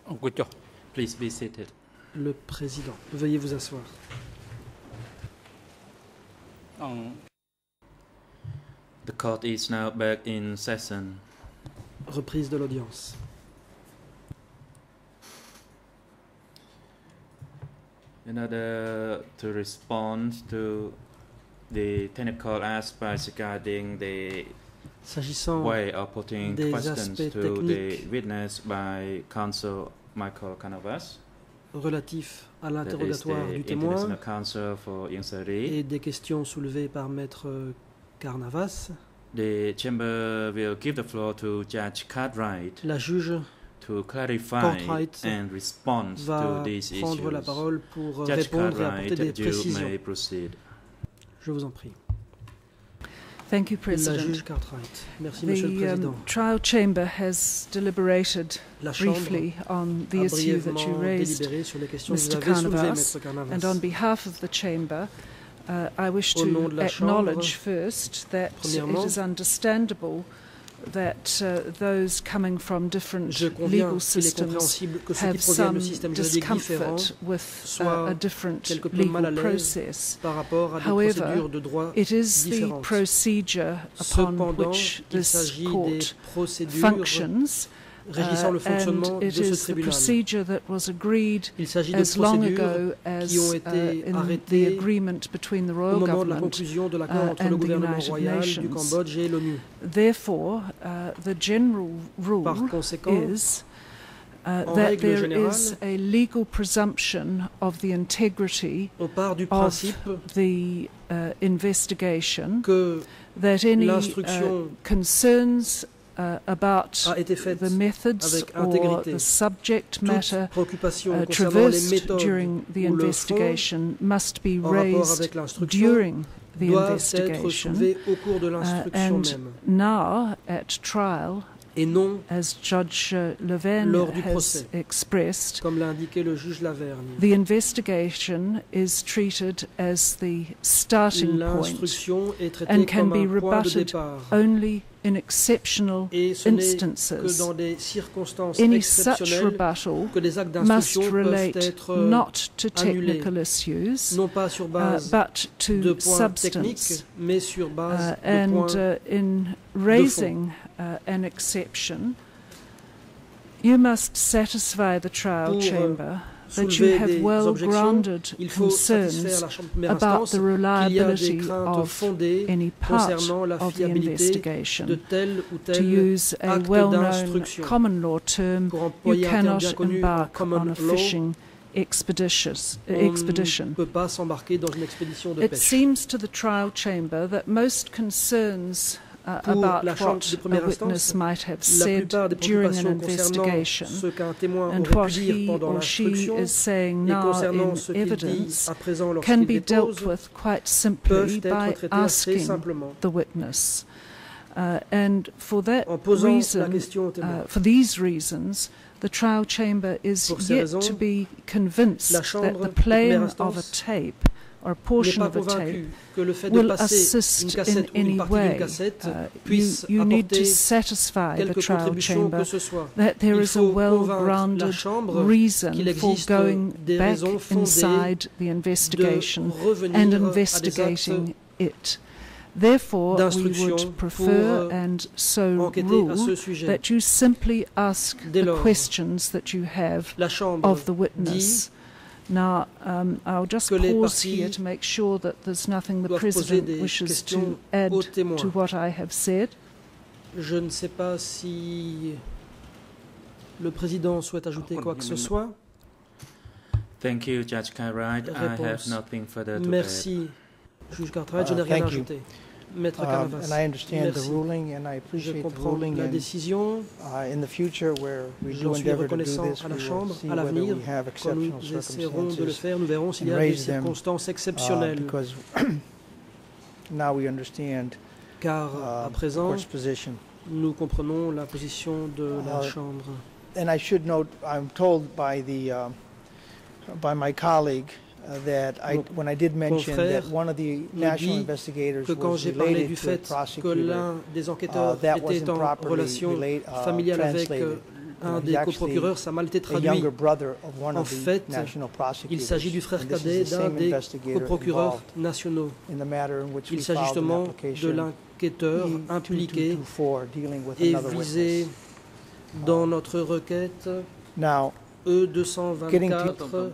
Please be seated. Le président. Veuillez vous asseoir. The court is now back in session. Reprise de l'audience. In order to respond to the technical aspects regarding the S'agissant way of putting des questions aspects to the techniques witness by counsel Michael Canavas, relatifs à that is l'interrogatoire the du témoin international counsel for Youngsari, et des questions soulevées par Maître Carnavas, the chamber will give the floor to Judge Cartwright la juge to clarify Cartwright and respond va to these prendre la issues. parole pour Judge répondre et apporter des Cartwright, you précisions. may proceed. Je vous en prie. Thank you, La President. juge Cartwright. Merci, Monsieur le The Président. trial chamber has deliberated La Chambre briefly on the a issue that you brièvement raised, délibéré sur les questions que vous Mr. avez soulevées, Carnavas, Maître Carnavas. and on behalf of the chamber, I wish Au nom to de la Chambre, acknowledge first that premièrement, it is understandable that those coming from different Je conviens legal qu'il est systems compréhensible que ceux qui have proviennent some de systèmes juridiques différents discomfort with soient a different quelque peu mal à legal l'aise process. par rapport à des However, procédures de droit It is the différentes. procedure upon Cependant, which il this s'agit des court procédures functions, régissant le fonctionnement and de it ce is the tribunal. procedure that was agreed Il s'agit de as long procédures ago as qui ont été in the arrêtées agreement between the au royal moment de la government. conclusion de l'accord entre le and the gouvernement United royal du Nations. Cambodge et l'ONU. Therefore, the general rule Par conséquent, is en that règle there générale, is a legal presumption of the integrity on part du of principe the investigation, que that any l'instruction concerns about a été faite the methods avec or intégrité. the subject Toute matter préoccupation concernant les traversed méthodes during the ou le fond investigation must be en rapport raised avec l'instruction during the doivent être investigation. soulevées au cours de l'instruction And même now, at trial, et non as Judge Levan Lors du has procès. expressed, comme l'a indiqué le juge Lavergne. the investigation is treated as the starting point L'instruction est traitée and can comme be un point de rebutted départ only in exceptional et ce n'est que instances. dans des circonstances Any such exceptionnelles rebuttal que les actes must d'instruction peuvent relate être not to annulés, technical issues, non pas sur base but de to points substance. techniques, mais sur base de And points in raising an exception, you must satisfy the trial Pour, chamber that you soulever have des objections. well-grounded Il faut satisfaire concerns la Chambre de première about instance the qu'il y a des reliability craintes of fondées any part concernant la of the fiabilité de investigation. tel ou To tel use a acte well-known d'instruction. common law term, Pour you employer un terme cannot bien connu en embark common on a law, fishing expedition. on ne peut pas s'embarquer dans une expédition de It pêche. seems to the trial chamber that most concerns Pour about la Chambre what de a première witness instance, might have La said plupart des during an préoccupations concernant investigation ce qu'un témoin and aurait what pu dire he pendant or she l'instruction is saying et now concernant in ce qu'il dit evidence à présent can lorsqu'il be dealt dépose with quite simply peuvent by être traités assez asking simplement the witness. And for that en posant la reason, question au témoin. for these reasons, the trial chamber is Pour ces yet raisons, to be convinced la that Chambre the de première playing of a instance tape or a n'est portion pas of a tape convaincu que le fait de will passer assist une in cassette ou une any partie d'une way. cassette puisse You need to apporter satisfy the quelque trial contribution chamber que ce soit. that there Il is a faut convaincre la well-grounded Chambre reason qu'il for existe going des back raisons fondées inside the investigation de revenir and à des investigating actes it. Therefore, we d'instruction would prefer pour, and so enquêter à ce rule sujet. that you simply ask Dès the lors, questions that you have La Chambre of the witness. Now, I'll just que les pause parties here to make sure that there's nothing the doivent poser President des wishes questions to add aux témoins. to what I have said. Je ne sais pas si le président souhaite ajouter quoi que ce soit. Thank you, Judge Cartwright. I have Réponse. nothing further to add. Merci, juge Cartwright. Je n'ai rien à Thank you. ajouter. Maître Canavas. And I understand the Merci. ruling, and I Je appreciate the comprends ruling. la And décision. in the future, where we J'en do suis endeavor to do reconnaissant this, à la we will Chambre. see À whether l'avenir, we have quand nous exceptional essaierons de le circumstances. faire, nous verrons s'il y and a des raise them, circonstances exceptionnelles. Because now we understand Car à the présent, court's position. nous comprenons la position de la Uh, Chambre. And I should note, I'm told by by my colleague that Mon when I did mention confrère that one of the me national dit investigators Que quand was j'ai parlé related du to a fait que prosecutor, l'un des enquêteurs that était wasn't en properly relation familiale avec translated. un he's des actually coprocureurs, ça a mal été a traduit. younger brother of one En of the fait, national prosecutors. Il s'agit du frère And this cadet is the d'un same des investigator coprocureurs involved nationaux. in the matter in which we Il s'agit filed an justement de application l'enquêteur impliqué E2224 dealing with et another visé witness. dans notre requête Now, E224,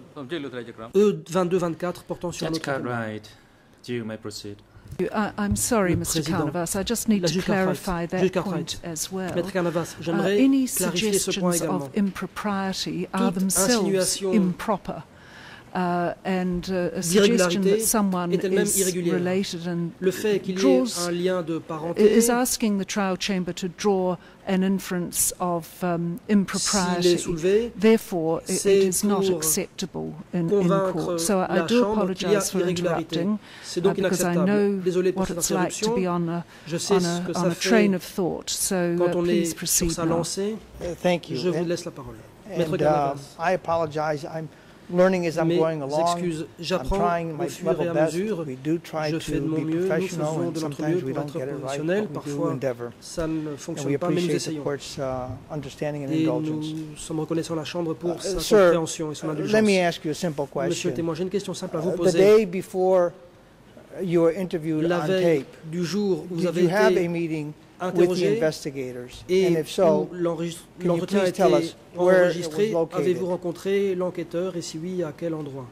E2224 portant sur Judge notre appel. Cartwright, you may proceed. I'm sorry, Le Mr. président. Carnavas. I just need La to juge clarify Cartwright. that Juge point Cartwright. as well. Maître Carnavas, j'aimerais Any clarifier ce point suggestions également. of impropriety are Toute themselves insinuation improper. And a suggestion d'irrégularité that someone est elle-même is irrégulière. related and Le fait qu'il y ait draws un lien de parenté, is asking the trial chamber to draw an inference of s'il est impropriety. soulevé, Therefore, it c'est is not pour acceptable in convaincre court. So I la do chambre qu'il y a apologise for irrégularité. interrupting, C'est donc because I inacceptable. know Désolé pour what cette it's like to be interruption. on Je sais ce que a ça train fait of thought. So quand on est please sur proceed sa now. lancée. thank you. Je vous And- laisse la parole. Maître And Carnavas. I apologize. I'm learning as I'm Mes going along. excuses, I'm j'apprends trying au my fur et level à best. mesure. We do try Je to fais de mon be mieux, nous professional, faisons and de notre sometimes mieux we pour don't être get it right, professionnels. but we do Parfois, endeavor. ça ne And we fonctionne pas, mais nous appreciate the essayons. court's understanding and Et indulgence. nous sommes reconnaissants à la Chambre pour sa Sir, compréhension et son let me indulgence. ask you a simple Monsieur le question. témoin, j'ai une question simple à vous The poser. day before you were interviewed La on veille tape, du jour où vous did avez you have a été meeting with the interrogé investigators? et And if so, où can you l'entretien a please été tell us where it enregistré, was located? avez-vous rencontré l'enquêteur et si oui, à quel endroit?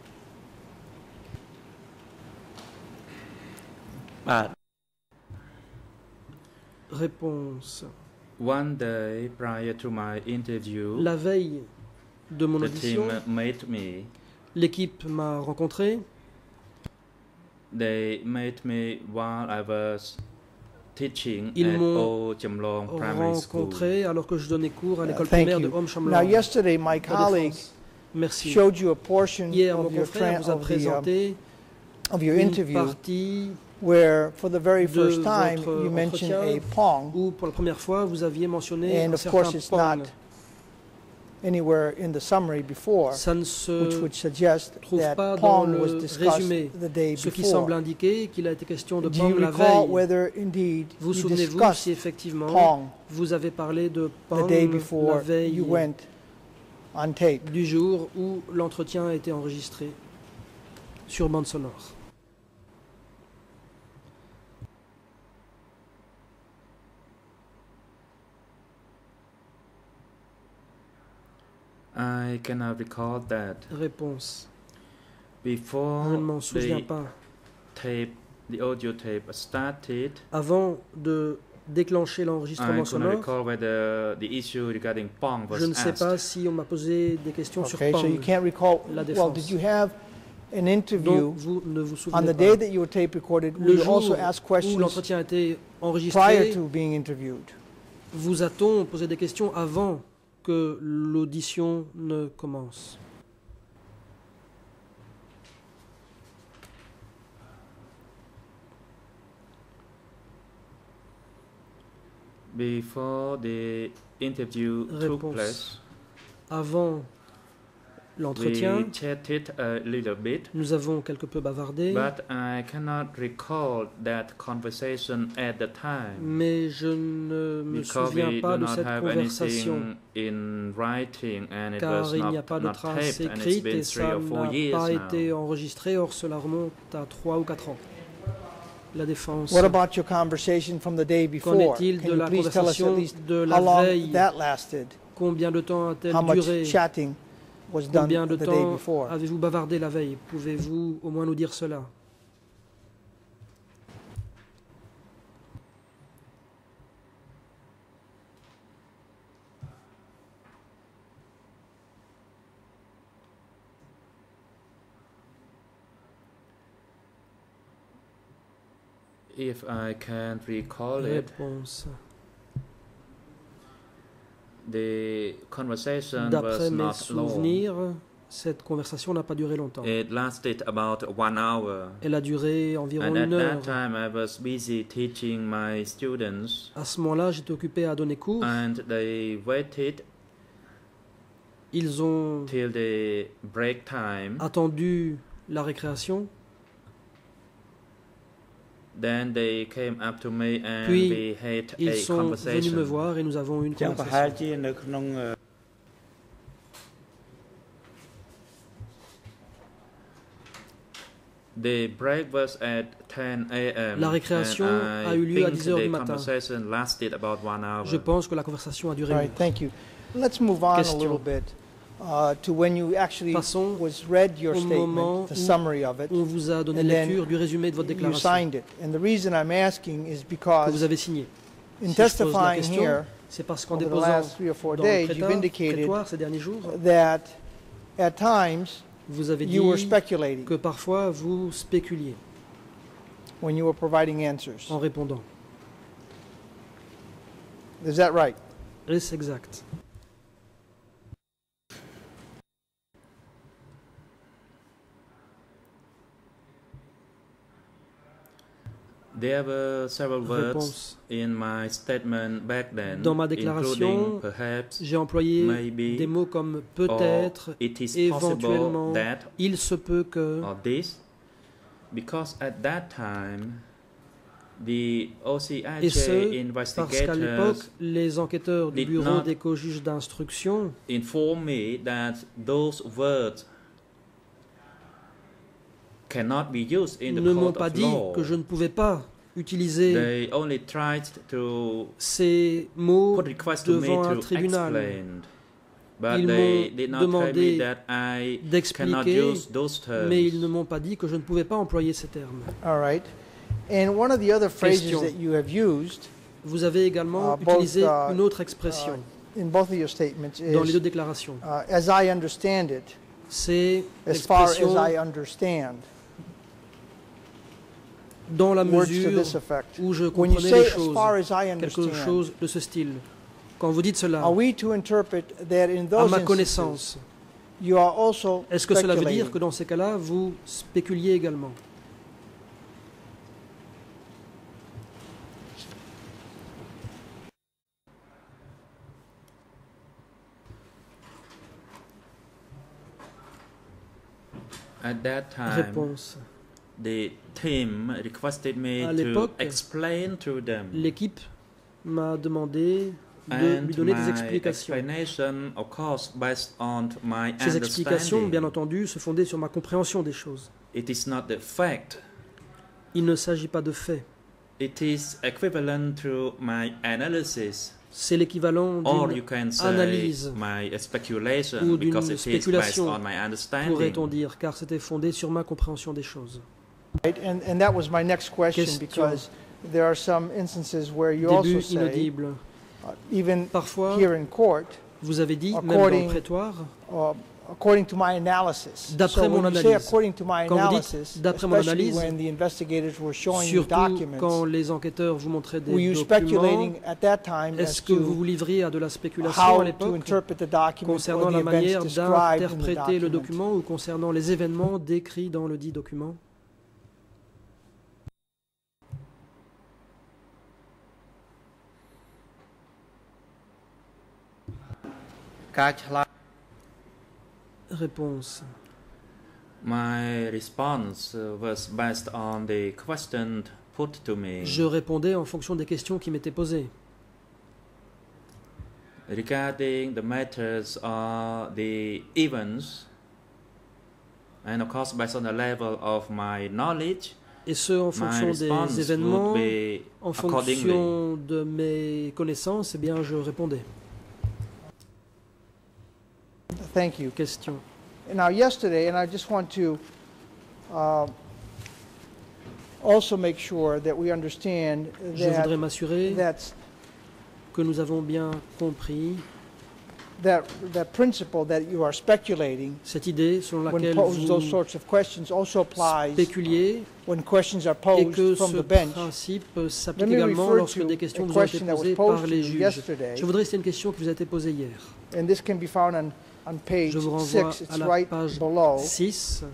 Réponse. One day prior to my interview, La veille de mon the audition, team met me. l'équipe m'a rencontré. They met me while I was teaching Ils at m'ont Old Jamlong Primary School. rencontré alors que je donnais cours à l'école Thank primaire de you. Om Now, Shamlang. yesterday, my colleague Merci. showed you a portion Hier, mon of your, confrère vous a présenté of your une interview partie where, for the very de first time, votre you mentioned entretien a pong, où, pour la première fois, vous aviez mentionné and un of certain course, it's pong. not anywhere in the summary before, Ça ne which se would suggest trouve that pas dans pong was le discussed résumé, the day ce qui semble before. indiquer qu'il a été question de Do pong you la recall veille. whether indeed Vous you souvenez-vous discussed si effectivement pong vous avez parlé de the pong day la before veille you went on tape? du jour où l'entretien a été enregistré sur bande sonore? I cannot recall that. Réponse. Je Before ne m'en souviens the pas. tape, the audio tape started, Avant de déclencher I l'enregistrement couldn't sonore, recall whether the issue regarding Pong was je ne sais asked. pas si on m'a posé des questions sur Okay, so you pong. can't recall. La Well, défense. did you have an interview Donc vous ne vous on souvenez the day pas. that you were tape recorded? Le Will you also jour ask où questions l'entretien a été prior enregistré, to being interviewed? vous a-t-on posé des questions avant que l'audition ne commence? Before the interview took Réponse. place, Avant l'entretien, we chatted a little bit, nous avons quelque peu bavardé, but I cannot recall that conversation at the time mais je ne me because souviens we pas do de not cette have conversation, anything in writing and it car was il n'y a not, pas de not traces taped and it's écrites been et 3 ça or 4 n'a years pas now. été enregistré, or cela remonte à 3 ou 4 ans. La défense. What about your conversation from the day Qu'en before? est-il Can de you la please tell us at conversation least de how la long veille? that lasted? Combien de temps a-t-elle How much duré? chatting was done Combien de the day temps before? avez-vous bavardé la veille? Pouvez-vous au moins nous dire cela? If I can recall it, Réponse. the conversation was D'après mes not long. souvenirs, cette conversation n'a pas duré longtemps. It lasted about 1 hour. Elle a duré environ And at une heure. that time, I was busy teaching my students, À ce moment-là, j'étais occupé à donner cours. and they waited Ils ont till the break time. attendu la récréation. Then they came up to me and Puis, we had a Ils sont venus me conversation. voir et nous avons eu une ចឹងប្រហែល conversation. ជានៅក្នុង The break was at 10 a.m. La récréation and a eu lieu à think 10 heures the du matin. conversation lasted about 1 hour. Je pense que la conversation a duré All une right, heure. thank you. Let's move on a Question. little bit to when you actually Passons was read your au statement, moment the où summary of it, On vous a donné And then lecture du résumé de votre you déclaration signed it. And the reason I'm asking is que because vous avez signée. in Si je pose la testifying question, here c'est parce qu'en over the déposant last 3 or 4 dans le days, you've indicated prétoire ces derniers jours, that at times vous avez dit you were speculating que parfois vous spéculiez when you were providing answers. en répondant. Is that right? Est-ce exact? There were several words Réponse. in my statement back then, Dans ma déclaration, including perhaps, j'ai employé maybe, des mots comme or peut-être, it is éventuellement, possible that, il se peut que, or this, because at that time, the et ce, OCIJ parce qu'à l'époque, investigators les enquêteurs du did bureau not des co-juges d'instruction informed me that those words cannot be used in the ne m'ont court pas of dit law. que je ne pouvais pas utiliser They only tried to ces mots put request to me devant un to tribunal. explain, but Ils they m'ont did not tell me demandé that I cannot d'expliquer, use those terms. mais ils ne m'ont pas dit que je ne pouvais pas employer ces termes. All right. And one of the other phrases Question. that you have used Vous avez également both, utilisé une autre expression in both of your statements dans les deux is, déclarations. as I understand it, C'est as far as l'expression I understand, dans la words to mesure this effect. où je When you comprenais say les as choses, far as I quelque understand, chose de ce style. Quand vous dites cela, are we to interpret that in à those ma instances, connaissance, you are also est-ce que cela veut dire speculating? que dans ces cas-là, vous spéculiez également? At that time, Réponse. the team requested me À to l'époque, explain to them, L'équipe m'a demandé de and lui donner des my explications. explanation, of course, based on my Ces explications, bien understanding. entendu, se fondaient sur ma compréhension des choses. It is not the fact. Il ne s'agit pas de faits. It is equivalent to my analysis, C'est l'équivalent or d'une you can say analyse my speculation, ou d'une because it is based spéculation, on my understanding. pourrait-on dire, car c'était fondé sur ma compréhension des choses. Right? And that was my next question, Question. because there are some instances where you Début also say, inaudible. even Parfois, here in court, vous avez dit, même dans according- le prétoire, according to my analysis. D'après So mon when you say analyse. according to my Quand vous dites analysis, d'après mon especially analyse, when the investigators were showing the surtout documents, quand les enquêteurs vous montraient were des you documents, speculating at that time as est-ce que vous to vous livriez à de la spéculation how à to l'époque interpret the document concernant or the la events manière described in the d'interpréter le document? document ou concernant les événements décrits dans le dit document? Réponse. My response was based on the question put to me Je répondais en fonction des questions qui m'étaient posées. regarding the matters or the events, and of course based on the level of my knowledge, Et ce, en my fonction response des événements, would be en accordingly. fonction de mes connaissances, eh bien, je répondais. Thank you. Question. Now, yesterday, and I just want to also make sure that we understand Je voudrais that m'assurer que nous avons bien compris that principle that you are speculating cette idée selon when laquelle posed those vous sorts of questions also applies spéculiez when questions are et que posed from ce the bench. principe Let s'applique me également refer lorsque to des a questions vous ont été question that was posées par posed to les you juges. yesterday, Je voudrais citer une question qui vous a été posée hier. and this can be found on page Je vous renvoie 6. à It's la right page below 6,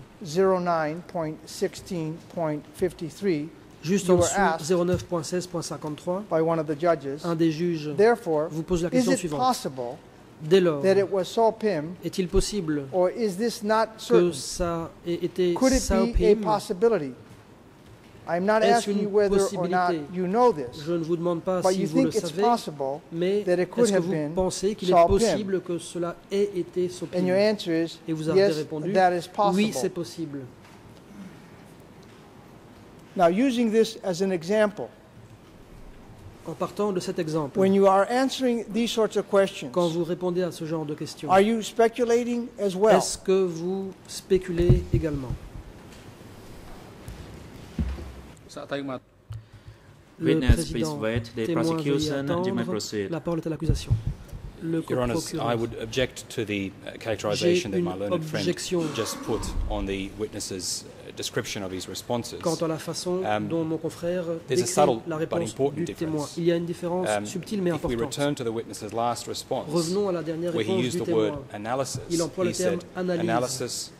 09.16.53 juste You en were dessous asked 09.16.53. by one of the judges. Un des juges Therefore, vous pose la is question it suivante. possible Dès lors, that it was Saul Pim, est-il possible or is this not que certain? ça ait été Could it Sao be a Pim? possibility? I'm not Est-ce asking une you whether or not possibilité? you know this, Je ne vous demande pas but si you vous le think it's savez, possible, mais that it could est-ce que have vous been pensez qu'il Saul est Pim. possible que cela ait été Sao and your Pim? answer is Et vous avez yes, répondu, that is oui, c'est possible. possible. Now, using this as an example, En partant de cet exemple, when you are answering these sorts of questions, quand vous répondez à ce genre de questions, are you speculating as well? est-ce que vous spéculez également? Le Witness, please président wait. The témoin veuillez prosecution, you may attendre. proceed. La parole est à l'accusation. Le Your Honour, I procureur. would object to the characterisation that J'ai my une learned friend objection. just put on the witness's description of his responses. Quant à la façon dont mon confrère there's a décrit subtle la but réponse important du témoin, difference. il y a une différence subtile mais If we importante. return to the witness's last response, Revenons à la dernière where he réponse used du the word témoin. analysis, Il emploie le he said, terme analyse. analysis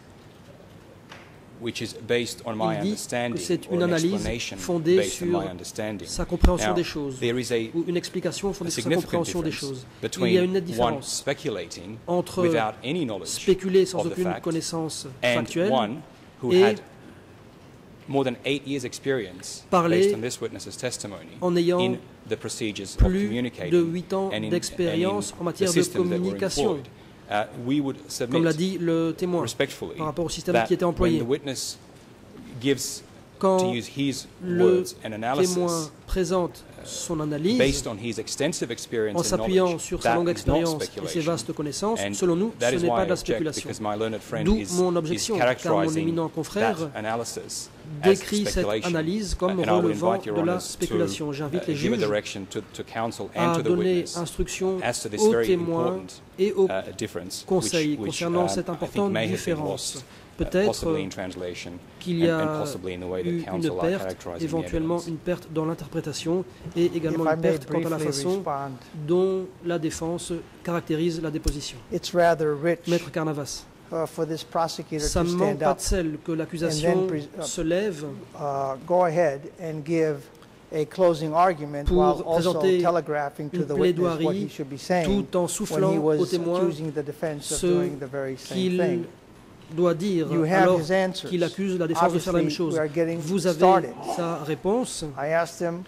which is based on my Il dit understanding, que c'est or une an analyse explanation fondée based on sur my understanding. sa compréhension Now, des choses, there is a ou une explication fondée sur sa significant compréhension des difference choses. Il y a une nette between one différence speculating entre without any knowledge spéculer sans of the aucune fact connaissance and factuelle one who et had more than 8 years experience parler based on this witness's testimony en ayant in the procedures of plus communicating de 8 ans and in d'expérience en the matière de systems that were communication. employed. We would Comme l'a submit dit le témoin, respectfully par rapport au système that qui était employé. when the witness gives to Quand use his le words and témoin analysis présente son analyse based on his extensive experience en and s'appuyant knowledge, sur sa that longue is not expérience et ses speculation. vastes connaissances, And selon nous, that ce is n'est why pas I de la object, spéculation. because my learned friend D'où is mon objection, car mon characterizing éminent confrère that analysis décrit as cette speculation. analyse comme And I would relevant invite your de la honours spéculation. to J'invite les give a juges direction to counsel and à to the donner witness instruction as to this aux very témoins important et aux difference, conseils which concernant cette I think importante may have been différence. lost, Peut-être possibly in translation qu'il y and a possibly in the way eu that une counsel are perte, characterizing the éventuellement evidence. une perte dans l'interprétation et également If I une may perte quant à la briefly façon respond, dont la défense caractérise la déposition. it's rather rich Maître Carnavas, for this prosecutor ça to ne manque stand pas up, de sel que l'accusation se lève go ahead and give a closing argument pour while also présenter telegraphing to une the witness what he plaidoirie should be saying tout en when soufflant he au was témoin accusing the defense of ce doing the very same qu'il thing. doit dire You have alors his answers. qu'il accuse la défense de faire la même Obviously, chose. we are getting Vous avez started. sa réponse. I asked him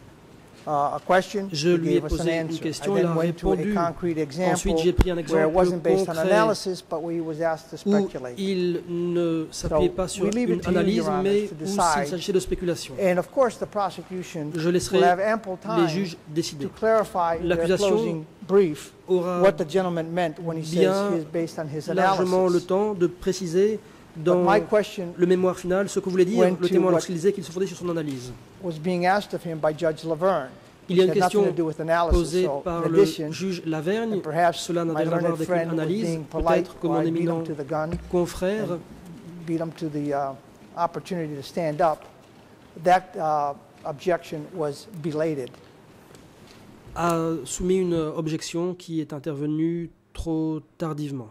a question. Je He lui ai gave us an posé une answer. question, I il then a went to a répondu. concrete Ensuite, example j'ai pris un where it exemple wasn't based on concret analysis, but where he was asked to où speculate. il ne s'appuyait pas sur we leave it une to you, analyse, Your Honor, mais to où decide. s'il s'agissait de spéculation. And of course, the prosecution Je laisserai will have ample les time juges décider. to clarify their L'accusation closing brief Aura what the gentleman meant when he says bien he is based on his largement le analysis. temps de préciser But dans my question le mémoire final ce que voulait dire went le to témoin what- lorsqu'il disait qu'il se fondait sur son analyse. was being asked of him by Judge Laverne. Il y a It une had nothing question to do with analysis. posée So, par in le addition, juge Lavergne. and perhaps Cela n'a my rien à voir learned avec une friend was analyse. being polite Peut-être que mon while I beat him éminent to the gun, confrère beat him to the opportunity to stand up. That objection was belated. a soumis une objection qui est intervenue trop tardivement.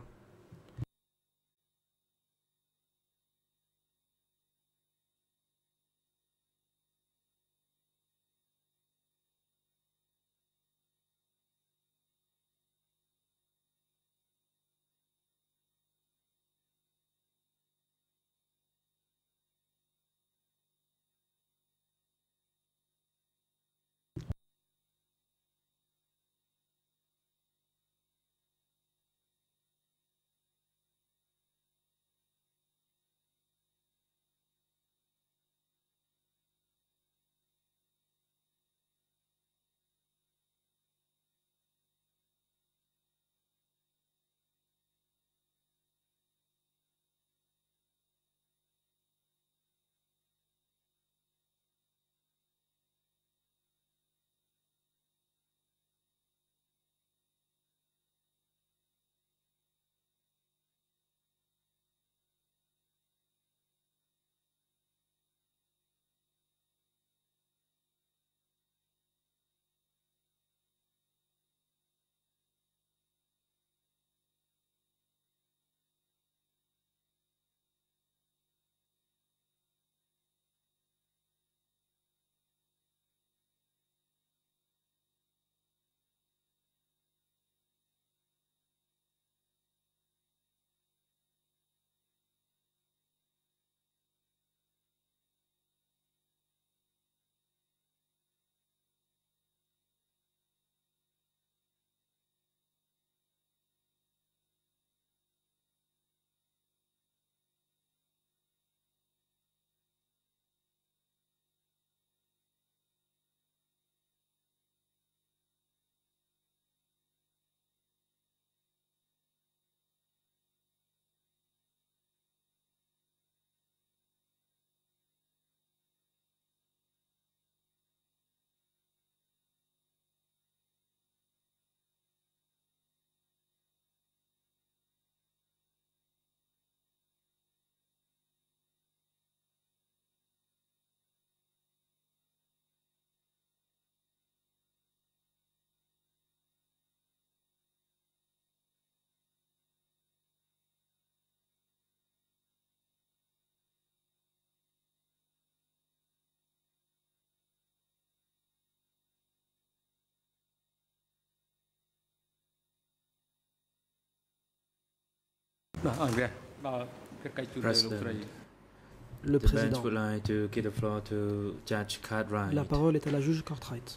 President, Le the bench président. would like to give the floor to Judge Cartwright La parole est à la juge Cartwright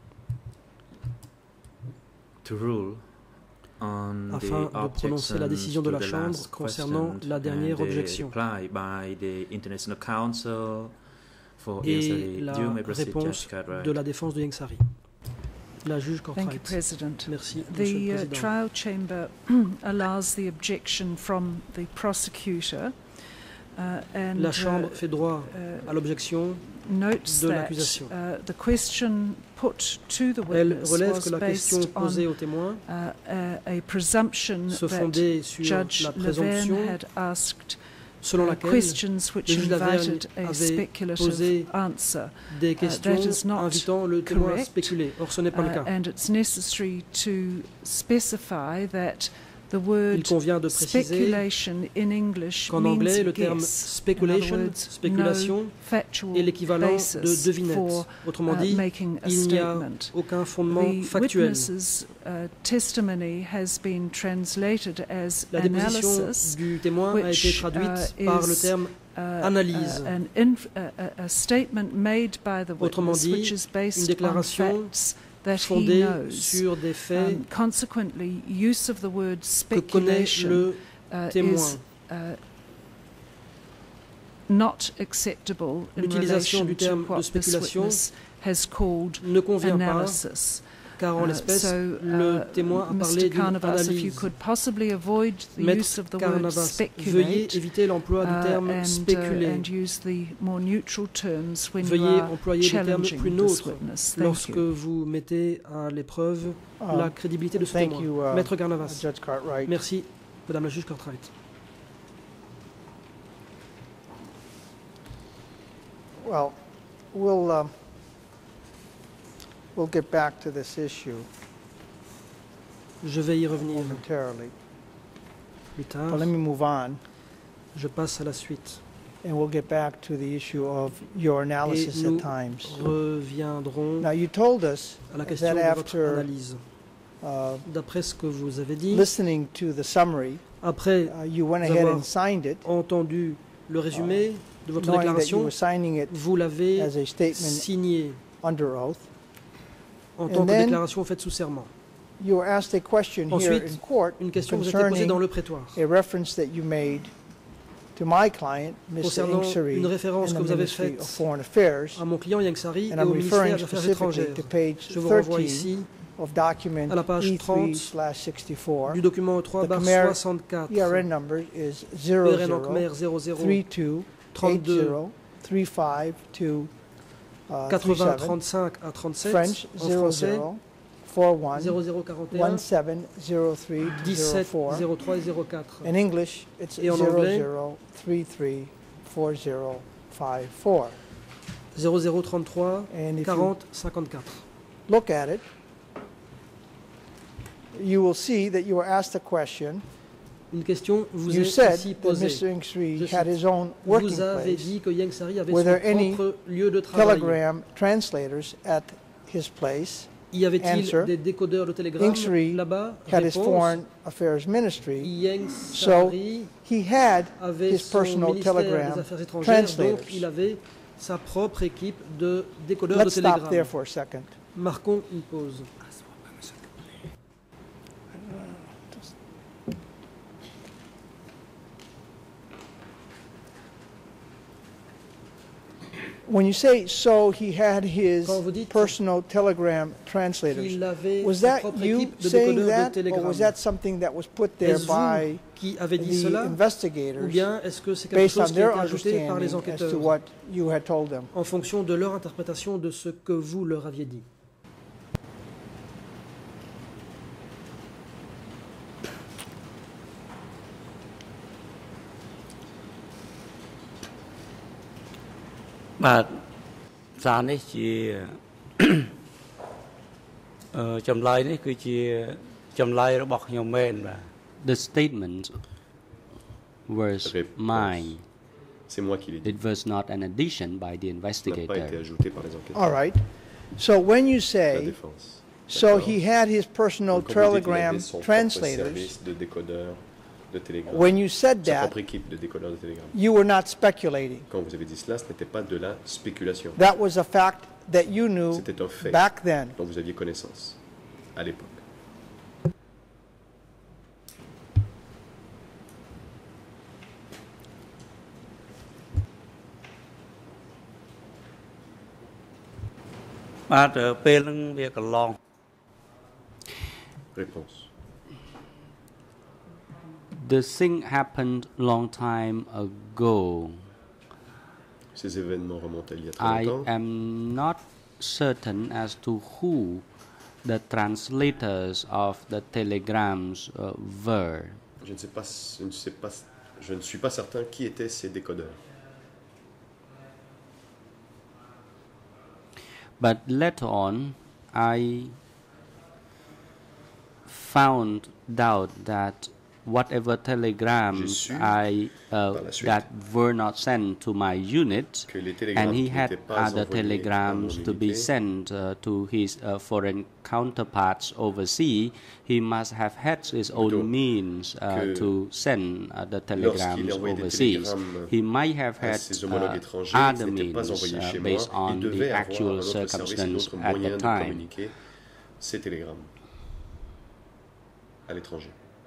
to rule on afin the de prononcer la décision de la Chambre concernant la dernière objection reply by the International Council for et Yengsari. la You may proceed, réponse Judge Cartwright. de la défense de Yengsari. La juge Thank you, Cartwright. President. Merci, Monsieur le The Président. trial chamber allows the objection from the prosecutor and La Chambre fait droit à l'objection. notes de that l'accusation. the question put to the Elle witness relève was que la question based posée on au témoin a presumption se that fondait sur Judge la Levin présomption had asked selon laquelle questions which le juge Laverne invited a avait speculative posé answer. des questions that is not invitant le témoin à correct. spéculer. Or, ce n'est pas le cas. And it's necessary to specify that the Il word convient de préciser speculation in English qu'en means anglais, le terme guess. speculation, In other words, spéculation, no factual est l'équivalent basis de devinette. for Autrement dit, making a il n'y a statement. aucun fondement The factuel. witness's testimony has been translated as La déposition analysis, du témoin a été which, traduite par le is, terme analyse. a statement made by the Autrement witness dit, which is based une on déclaration facts that he fondée knows. sur des faits Consequently, use of the word que connaît speculation le témoin. is not acceptable in L'utilisation relation du to terme de what this spéculation witness has called ne convient pas, analysis. car en l'espèce, So, le témoin a parlé Mr. d'une Carnavas, if you analyse. could possibly avoid the use Maître of the word Carnavas, veuillez speculate éviter l'emploi du terme spéculer. and use the more neutral terms when you Veuillez are employer des termes challenging plus this neutres witness. Thank lorsque you. vous mettez à l'épreuve la crédibilité de ce Thank témoin. you, Maître Carnavas. Judge Cartwright. Merci, Madame la juge Cartwright. Well, we'll get back to this issue Je vais y revenir momentarily. plus tard. But let me move on, Je passe à la suite. and we'll get back to the issue of your Et analysis nous at times. reviendrons Now, you told us à la question that de votre after analyse. D'après ce que vous avez dit, listening to the summary, après you went ahead avoir and signed it, entendu le résumé de votre knowing that you déclaration, were signing it vous l'avez as a statement signé under oath. en tant And que then- déclaration faite sous serment. You were asked a question here Ensuite, in court Une question vous a été posée concerning dans le prétoire a reference that you made to my client, Mr. concernant Ingsari, une référence in que the vous avez Ministry faite of Foreign Affairs, à mon client Yengsari et and au I'm ministère referring des Affaires specifically étrangères. to page Je vous renvoie 13 ici of document à la page E3/64. du document The Khmer 3/64. ERN number is ERN en Khmer 00 0032 32 35 80 35 à 37. French En français 0041 0041 17 170304. 03 et 04. In English, it's Et en anglais 00334054. 0033 And if you 40 54. look at it, you will see that you were asked a question. Une question vous You est said ici that posée. Mr. Ingsari Je had cite, his own working Vous avez place. dit que Yengsari avait Were son there any propre lieu de travail. Telegram translators at his place. Y avait-il Answer. des décodeurs de télégramme Ingsari là-bas? had his Réponse. Foreign Affairs Ministry. Yengsari He had avait his son personal ministère Telegram des Affaires étrangères, donc translators. il avait sa propre équipe de décodeurs de Let's stop there télégramme. for a second. Marquons une pause. When you say so, he had his Quand vous dites personal Telegram translators. Il avait Was sa that propre you équipe de saying décodeurs de that, or télégramme. was that something that was put there Est-ce by vous qui avez dit the cela, ou investigators bien est-ce que c'est quelque based on chose qui a their été ajouté par les understanding as to enquêteurs what you had told them? en fonction de leur interprétation de ce que vous leur aviez dit? But សារនេះជា ចម្លើយនេះគឺជាចម្លើយរបស់ខ្ញុំមែនបាទ The statement was mine. C'est moi qui l'ai dit. It was not an addition by the Ça n'a pas été investigator. ajouté par les enquêteurs. All right. So when you La say, défense. so D'accord. he had his personal Donc, comme vous dites, il avait Telegram son propre translators, service de décodeur de Telegram, when you said sa that, propre équipe de décodeurs de Telegram. you were not speculating. Quand vous avez dit cela, ce n'était pas de la spéculation. That was a fact that you knew C'était un fait back then. dont vous aviez connaissance à l'époque. Réponse. The thing happened long time ago. Ces événements remontent à il y a très I longtemps. am not certain as to who the translators of the telegrams were. Je ne suis pas certain qui étaient ces décodeurs. But later on, I found out that whatever telegrams that were not sent to my unit, Que les and télégrammes he qui had n'étaient pas other envoyés à mon telegrams to be unité, sent to his foreign counterparts overseas, he must have had his own means to send the telegrams overseas. He might have had other means based on the actual circumstance at the time. Ces télégrammes à l'étranger.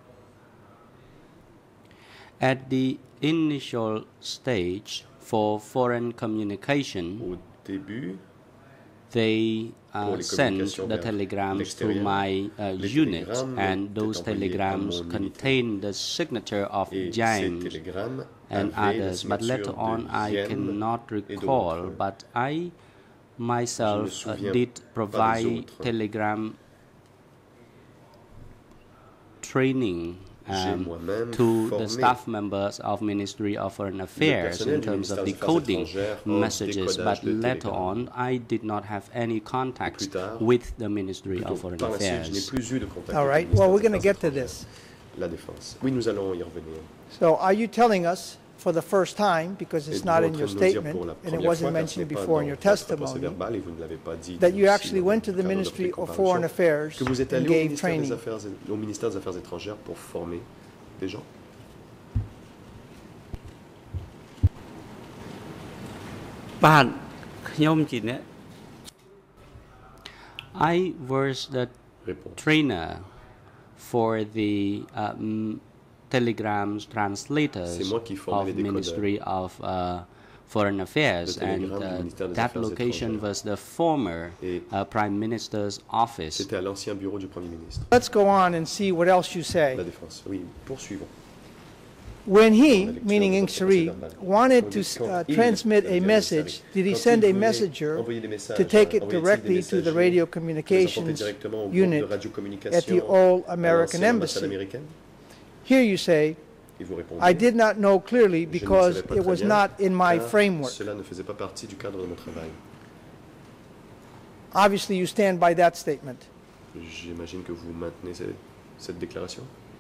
At the initial stage for foreign communication, Au début, they pour les sent communications the vers telegrams to l'extérieur, my les unit, télégrammes and étaient those envoyés à telegrams mon unité. contained the signature of et ces James télégrammes and avaient la others. But later signature on, de I Yen cannot et recall. d'autres. But I myself souviens did pas des provide autres. telegram training J'ai moi-même to the formé staff members of Ministry of Foreign Affairs in personnel du terms of ministère des Affaires decoding étrangères en messages, but décodage de later télégrammes. on I did not have any contacts Plus tard, with the Ministry Plutôt, of Foreign par la suite, je n'ai Affairs. plus eu de contact All avec right, le well, ministère we're des going to Affaires get to étrangères. this. La défense. Oui, nous allons y revenir. So are you telling us for the first time, because it's Et not vous in êtes your en train de nous dire statement, pour la and it première wasn't fois, car ce mentioned n'est pas before in dans your votre procès testimony, verbal, et vous ne l'avez pas dit that you aussi actually dans went le to the cadre de Ministry votre of Foreign comparution, Affairs que vous êtes and allé gave training? au ministère des Affaires étrangères pour former des gens. I was the Réponse. trainer for the telegrams C'est translators moi qui formais of les décodeurs. Ministry of Foreign Affairs, Le and télégramme du ministère des that Affaires location étrangères. was the former Et Prime Minister's office. C'était à l'ancien bureau du Premier ministre. Let's go on and see what else you say. La défense. Oui, poursuivons. When he, La lecture meaning de Ng votre Sri, procès verbal. wanted to Quand il transmit a envoyait des message, did he Quand send il a voulait messenger envoyer des messages, to take it envoyait-il des directly to the messagers radio pour les emporter communications directement au groupe unit de at radiocommunication the old à American l'ancienne ambassade embassy? américaine? Here you say, Et vous répondez, I did not know clearly je ne because savais pas it très was bien, not in my car framework. Cela ne faisait pas partie du cadre de mon travail. Obviously, you stand by that statement. J'imagine que vous maintenez cette déclaration.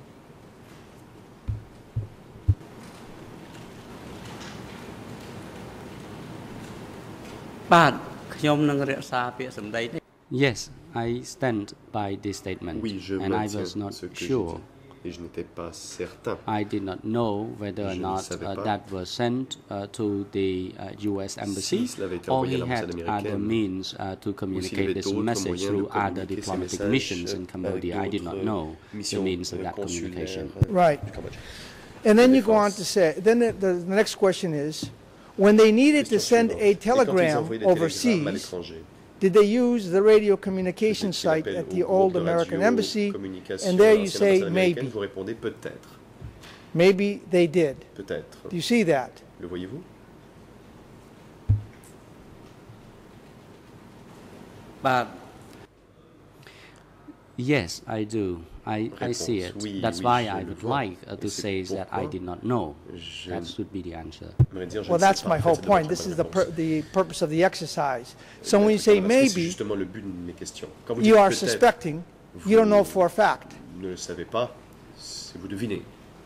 Yes, I stand by this statement, Oui, je and I maintiens was not ce que j'ai sure. dit. Et je n'étais pas certain. I did not know whether or Je ne not savais pas that was sent to the U.S. embassy, Si cela avait été or envoyé he à l'ambassade had other américaine, means to ou s'il y communicate avait this d'autres message moyens de through other communiquer ces diplomatic messages missions in avec Cambodia. I did not d'autres know the missions means of that consulaires, communication. Right. du Cambodge. And then you go Défense. on to say, then the next question is, when they needed to Question send suivante. a Et quand ils telegram envoyaient des télégrammes à overseas, l'étranger, did they use the radio communication Est-ce qu'il site appelle at au the groupe old de American radio embassy? communication And there à you l'ancienne say ambassade américaine, maybe. vous répondez peut-être. Maybe they did. Peut-être. Do you see that? Le voyez-vous? Yes, I do. I see it. Réponse, oui, That's oui, why je I le would vois. like to Et c'est say that I pourquoi did not know. Je That should be the answer. j'aimerais dire, je Well, ne sais that's pas. my En fait, whole c'est point. votre This is réponse. the purpose of the exercise. So when you Parce say que c'est maybe, justement le but de mes questions. Quand vous you dites are peut-être, suspecting. vous You don't know for a fact. ne le savez pas, c'est vous devinez.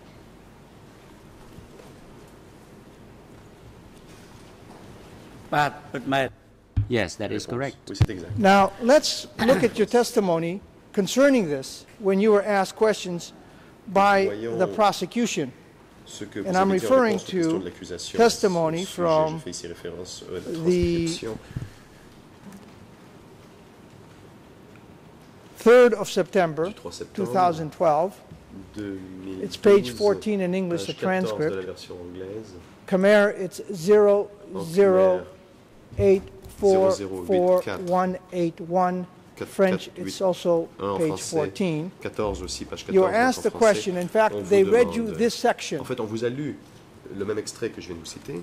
Yes, that is Réponse. correct. Oui, c'est exact. Now, let's look at your testimony concerning this when you were asked questions by Voyons the prosecution. ce que vous And I'm avez dit en referring réponse aux questions to de l'accusation. testimony À ce sujet, from je fais ici référence à la the transcription 3rd of September du 3 septembre 2012. 2012. It's page 14 in English, the page 14 de transcript. la version anglaise. Khmer, it's En Khmer, 008444181. French, it's also en page français, 14. 14 aussi, page 14. You were donc asked the en français. question. In fact, On vous they read you demande- this section. En fait, on vous a lu le même extrait que je viens de vous citer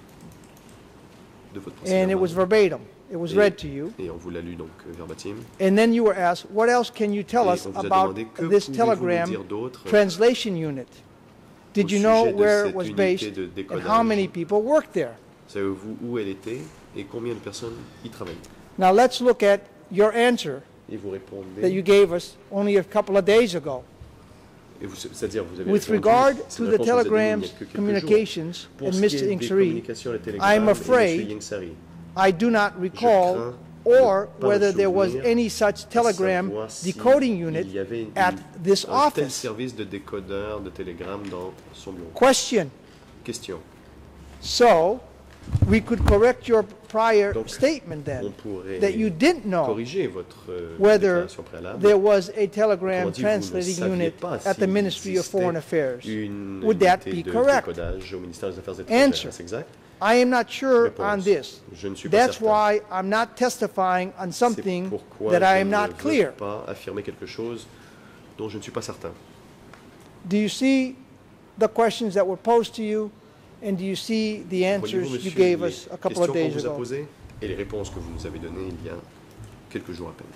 de votre procès And it was verbal. verbatim. It was Et- read to you. Et on vous l'a lu donc verbatim. And then you were asked, what else can you tell Et us on vous a about demandé que this pouvez-vous nous telegram dire d'autre translation unit? Did au you know sujet de where it cette was unité based de and décodage. how many people worked there? Savez-vous où elle était et combien de personnes y travaillent? Now let's look at your answer Et vous that répondez, you gave us only a couple of days ago. et c'est-à-dire vous avez With répondu, regard c'est to une the réponse que vous avez donnée il y a telegram's quelques jours. communications Pour and ce qui Mr. est des Ingsari, communications, les I'm télégrammes afraid et M. Ingsari, I do not recall crains or ne pas whether me there was souvenir any such telegram savoir si decoding il unit y avait at this un tel office. service de décodeur de télégramme dans son bureau. Question. Question. So, we could correct your prior Donc, statement On then, pourrait that you didn't know corriger votre whether déclaration préalable. there was a telegram Autrement dit, vous ne translating saviez unit pas at the s'il Ministry of existait Foreign Affairs. Une Would that unité be de correct? décodage au ministère des Affaires Answer. étrangères. C'est exact? I am not sure Réponse. on this. Je ne suis pas That's certain. why I'm not testifying on C'est something pourquoi that I je am ne not veux clear. pas affirmer quelque chose dont je ne suis pas certain. Do you see the questions that were posed to you, and do you see the answers Voyez-vous, you monsieur, gave les us a couple questions of qu'on days vous a ago? posées et les réponses que vous nous avez données il y a quelques jours à peine.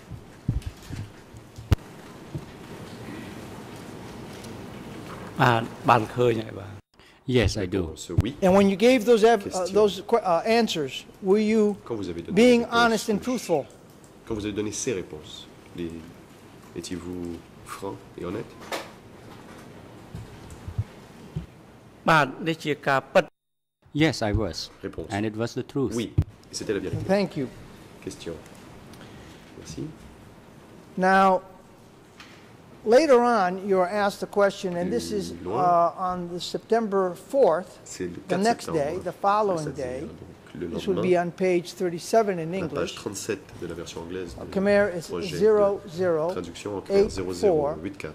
Yes, I do. Réponse oui. And when you gave those Question. answers, were you Quand vous avez donné being les réponses, honest and truthful? Quand vous avez donné ces réponses, étiez-vous franc et honnête? បាទនេះជាការពិត Yes, I was. Réponse. And it was the truth. Oui, et c'était la vérité. Thank you. Question. Merci. Now, later on, you are asked a question, and this is on the September 4th, C'est le the 4 next day, septembre, the following c'est-à-dire, day. donc, le This would be lendemain, on page 37 in la page English. 37 de la version anglaise du Khmer is projet 00 de traduction en clair 0084.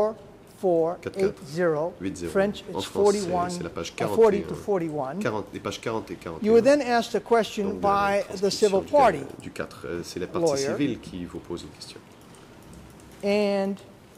4480. French, En it's français, 41, c'est la page 40 to 41. 41. Les pages 40 et 41. You were then asked a question Donc, de la by the transcription civil du party. Du 4. C'est la partie Lawyer. civile qui vous pose une question. And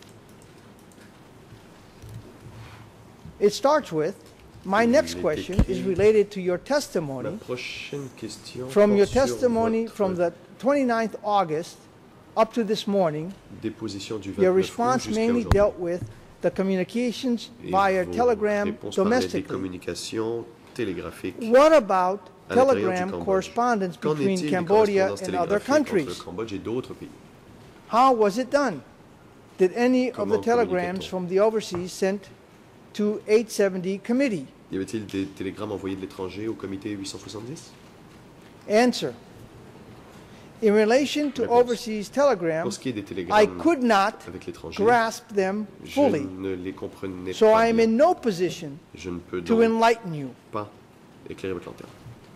it starts with, my Il next est question écrit- is related to your Ma testimony prochaine question from your porte sur testimony votre from the 29th August up to this morning. déposition du 29 Your août response jusqu'à mainly aujourd'hui. dealt with the communications Et via vos telegram réponses parlaient des domestically. communications télégraphiques What about à l'intérieur du telegram Cambodge. correspondence Qu'en between est-il des Cambodia correspondances and other télégraphiques entre le countries? Cambodge et d'autres pays? How was it done? Did any of the Comment telegrams communiquait-on? from the overseas sent to 870 committee? Y avait-il des télégrammes envoyés de l'étranger au comité 870? Answer. In relation to Réponse. overseas telegrams, Pour ce qui est des I télégrammes could not avec l'étranger, grasp them je fully, ne les comprenais so pas I am bien. in no position Je ne peux to donc enlighten you. pas éclairer votre lanterne.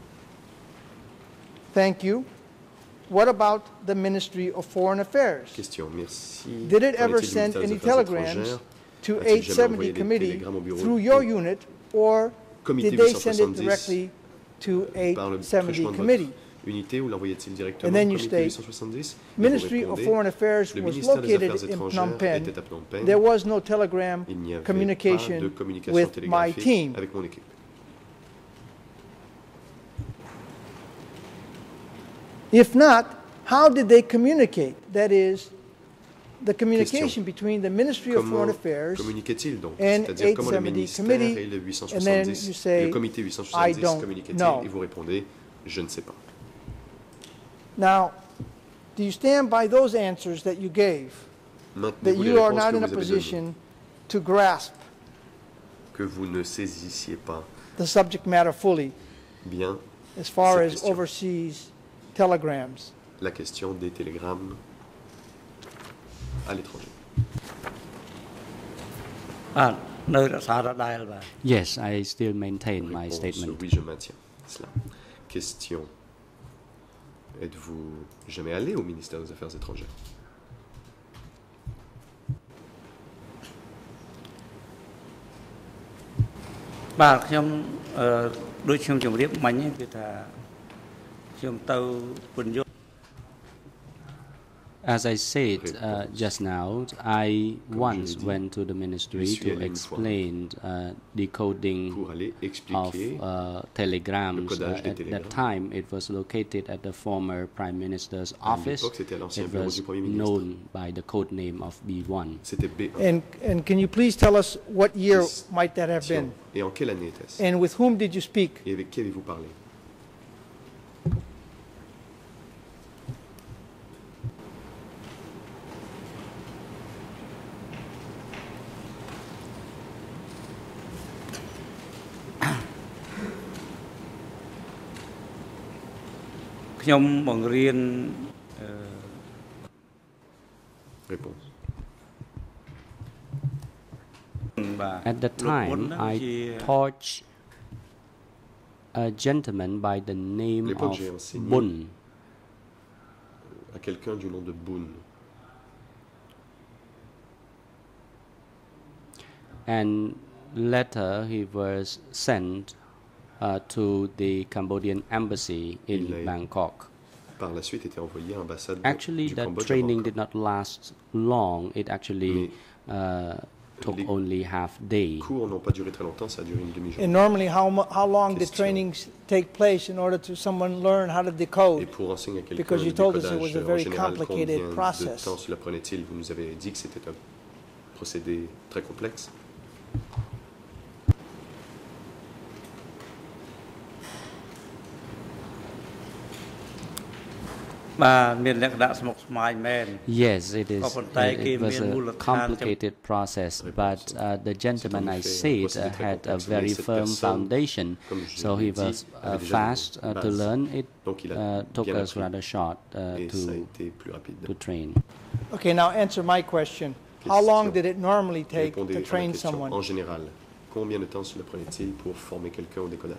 Thank you. What about the Ministry of Foreign Affairs? Question, merci. Did it Qu'en ever est-il du send ministère des any Affaires telegrams étrangères? to A-t-il jamais 870 envoyé des committee télégrammes au bureau through your au unit, or comité did they send it 870 directly to par le 870 truchement de committee? votre unité ou l'envoyait-il directement And au then you comité state, 870? Et vous Ministry of répondez, Foreign Affairs le was ministère des located Affaires in étrangères Phnom Penh. était à Phnom Penh. There was no telegram Il n'y avait pas de communication communication with my télégraphique team. avec mon équipe. If not, how did they communicate? That is, the communication between the Ministry of Foreign Comment Affairs communiquait-il donc? and C'est-à-dire comment le 870 ministère committee, et le and then you 870, say, le comité I 870 don't communiquaient-ils? know. Et vous répondez, je ne sais pas. Now, do you stand by those answers that you gave, that Maintenez-vous les you are réponses not que in a vous avez données, position to grasp que vous ne saisissiez pas the subject matter fully bien as far Cette as question. overseas telegrams? la question des télégrammes à l'étranger. នៅរក្សាដដែលបាទ Yes, I still maintain my Réponse, statement. oui, je maintiens cela. Question. Êtes-vous jamais allé au ministère des Affaires étrangères? បាទខ្ញុំដូចខ្ញុំជម្រាបមិញគឺថាខ្ញុំទៅពន្យល់ As I said just now, I once went to the ministry to explain decoding Pour aller of expliquer telegrams. codage des At that télégrammes. time, it was located at the former Prime Minister's office. l'époque, c'était à l'ancien It bureau was du Premier ministre. known by the code name of B1. C'était B1. And can you please tell us what year might that have been? Et en quelle année était-ce? And with whom did you speak? Et avec qui avez-vous parlé? Réponse. At the time, I taught a gentleman by the name L'époque, of j'ai enseigné Bun. À quelqu'un du nom de Boon. And later he was sent to the Cambodian embassy in Bangkok. Par la suite, était envoyé à l'ambassade Actually, du that Cambodge à training Bangkok. did not last long. It actually took les only half day. Les cours n'ont pas duré très longtemps, ça a duré une demi-journée. And normally, how long did Question. trainings take place in order to someone learn how to Et decode? pour enseigner à quelqu'un Because you le told us it décodage, was a en very général, complicated combien process. de temps cela prenait-il? Vous nous avez dit que c'était un procédé très complexe. Yes, it is. It was a complicated process, but the gentleman I said had a very firm foundation, so he was fast to learn. It took us rather short to train. Okay, now answer my question. How long did it normally take Répondez to à la train question. someone? En général, combien de temps cela prenait-il pour former quelqu'un au décodage?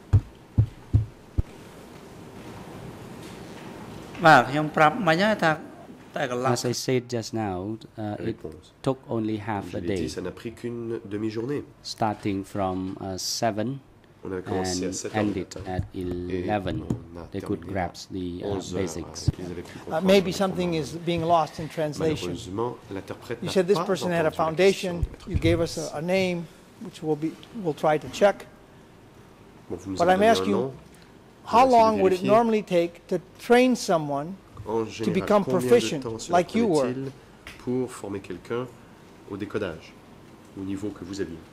As I said just now, it took only half Je a l'ai day, dit, ça n'a pris qu'une demi-journée. starting from 7 On a commencé à and 7 heures du ended matin. at 11. on a They could terminé grasp the 11 heures. basics. Ils avaient pu comprendre Maybe comment- something is being lost in translation. Malheureusement, l'interprète You n'a said this pas person had a entendu la foundation. question, You gave us a name, which we'll try to check. Bon, vous nous But avez I'm donné un asking, nom. how essayer de long would it vérifier. normally take to train someone En général, become combien de proficient, temps cela like you were? prenait-il pour former quelqu'un au décodage, au niveau que vous aviez?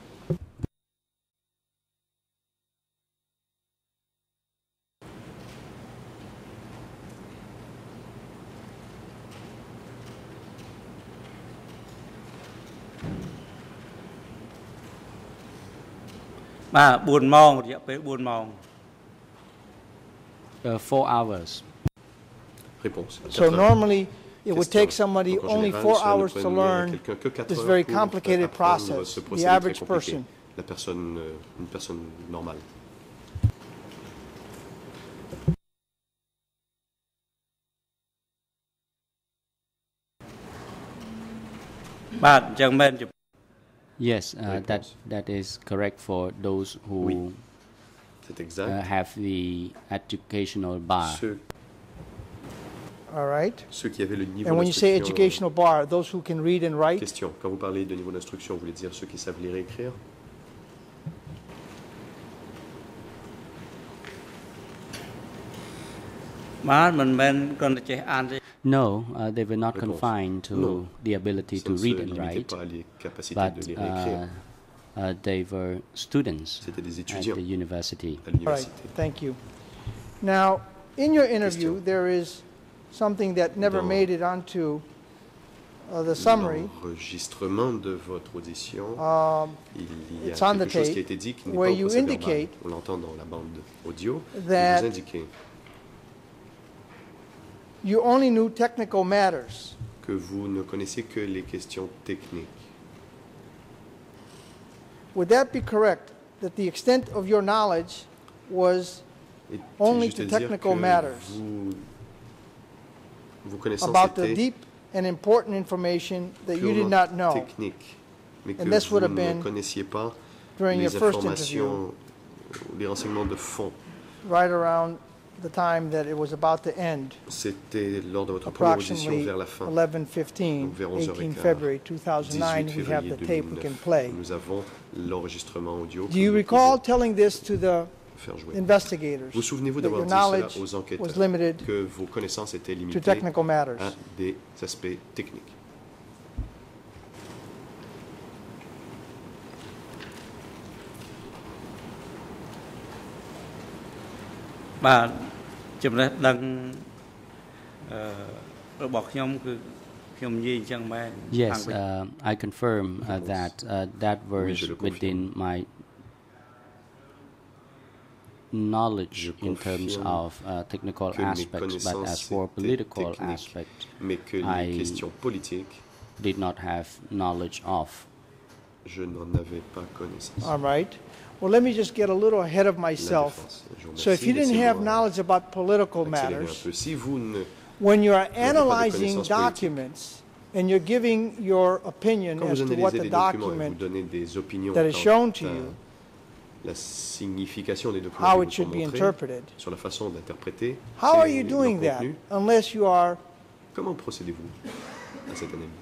Bah, 4 ម៉ោងរយៈពេល4ម៉ោង 4 hours. Réponse. So normally, it would Question. take somebody Donc, en only général, 4 cela ne hours to prenait à learn quelqu'un que 4 this heures very pour complicated apprendre process, ce the procédé très average compliqué. person. La personne, une personne normale. បាទអញ្ចឹងមែន Yes, that is correct for those who Oui. C'est exact. have the educational bar. All right? Ceux qui avaient le niveau And when you say d'instruction- educational bar, those who can read and write? Question. Quand vous parlez de niveau d'instruction, vous voulez dire ceux qui savent lire et écrire? No, they were not Réponse. confined to Non. the ability Ça to ne se read and limitait write, pas à les capacités but de lire et écrire. they were students C'était des at étudiants the university. à All right, l'université. thank you. Now, in your interview, Question. there is something that never Dans made it onto the summary. L'enregistrement de votre audition, il y a it's on the quelque chose qui a tape, été dit qui n'est pas where au you procès-verbal. indicate On l'entend dans la bande audio. that Vous indiquez you only knew technical matters. que vous ne connaissez que les questions techniques. would that be correct, that the extent of your knowledge was Et only juste to dire technical que matters, vos connaissances about the étaient deep and important information that you did purement not know techniques, mais que And this would vous have ne been connaissiez pas during your les first informations, les renseignements de fond. right around the time that it was about to end, C'était lors de votre première audition approximately vers la fin. 11:15, Donc vers 18 11h15, February 18 2009. We have février the tape we can 2009, play. nous avons l'enregistrement audio. Do you que nous recall pouvons telling this to the faire jouer. investigators, Vous souvenez-vous that d'avoir your dit cela knowledge aux enquêteurs, was limited que vos connaissances étaient to limitées technical matters? à des aspects techniques? Bah, ចំណេះដឹងរបស់ខ្ញុំគឺខ្ញុំនិយាយអញ្ចឹងមែន Yes, I confirm that that was je le confirme. within my knowledge Je in terms confirme of technical que mes aspects, but as connaissances for étaient political techniques, aspects, mais que les I questions politiques, did not have knowledge of. je n'en avais pas connaissance. All right. Well, let me just get a little ahead of La myself. défense. Je vous So if remercie. you didn't have Laissez-moi knowledge about political accélérer un matters, peu. Si vous ne, when you're pas de analyzing connaissances politiques. documents and you're giving your opinion quand as vous to what analysez the les documents et vous document, donnez des opinions that is quant shown to à you, la signification des documents how qui it vous sont should be montrés, interpreted, sur la façon d'interpréter how are ces- you leur doing that contenu, unless you are, comment procédez-vous à cette analyse?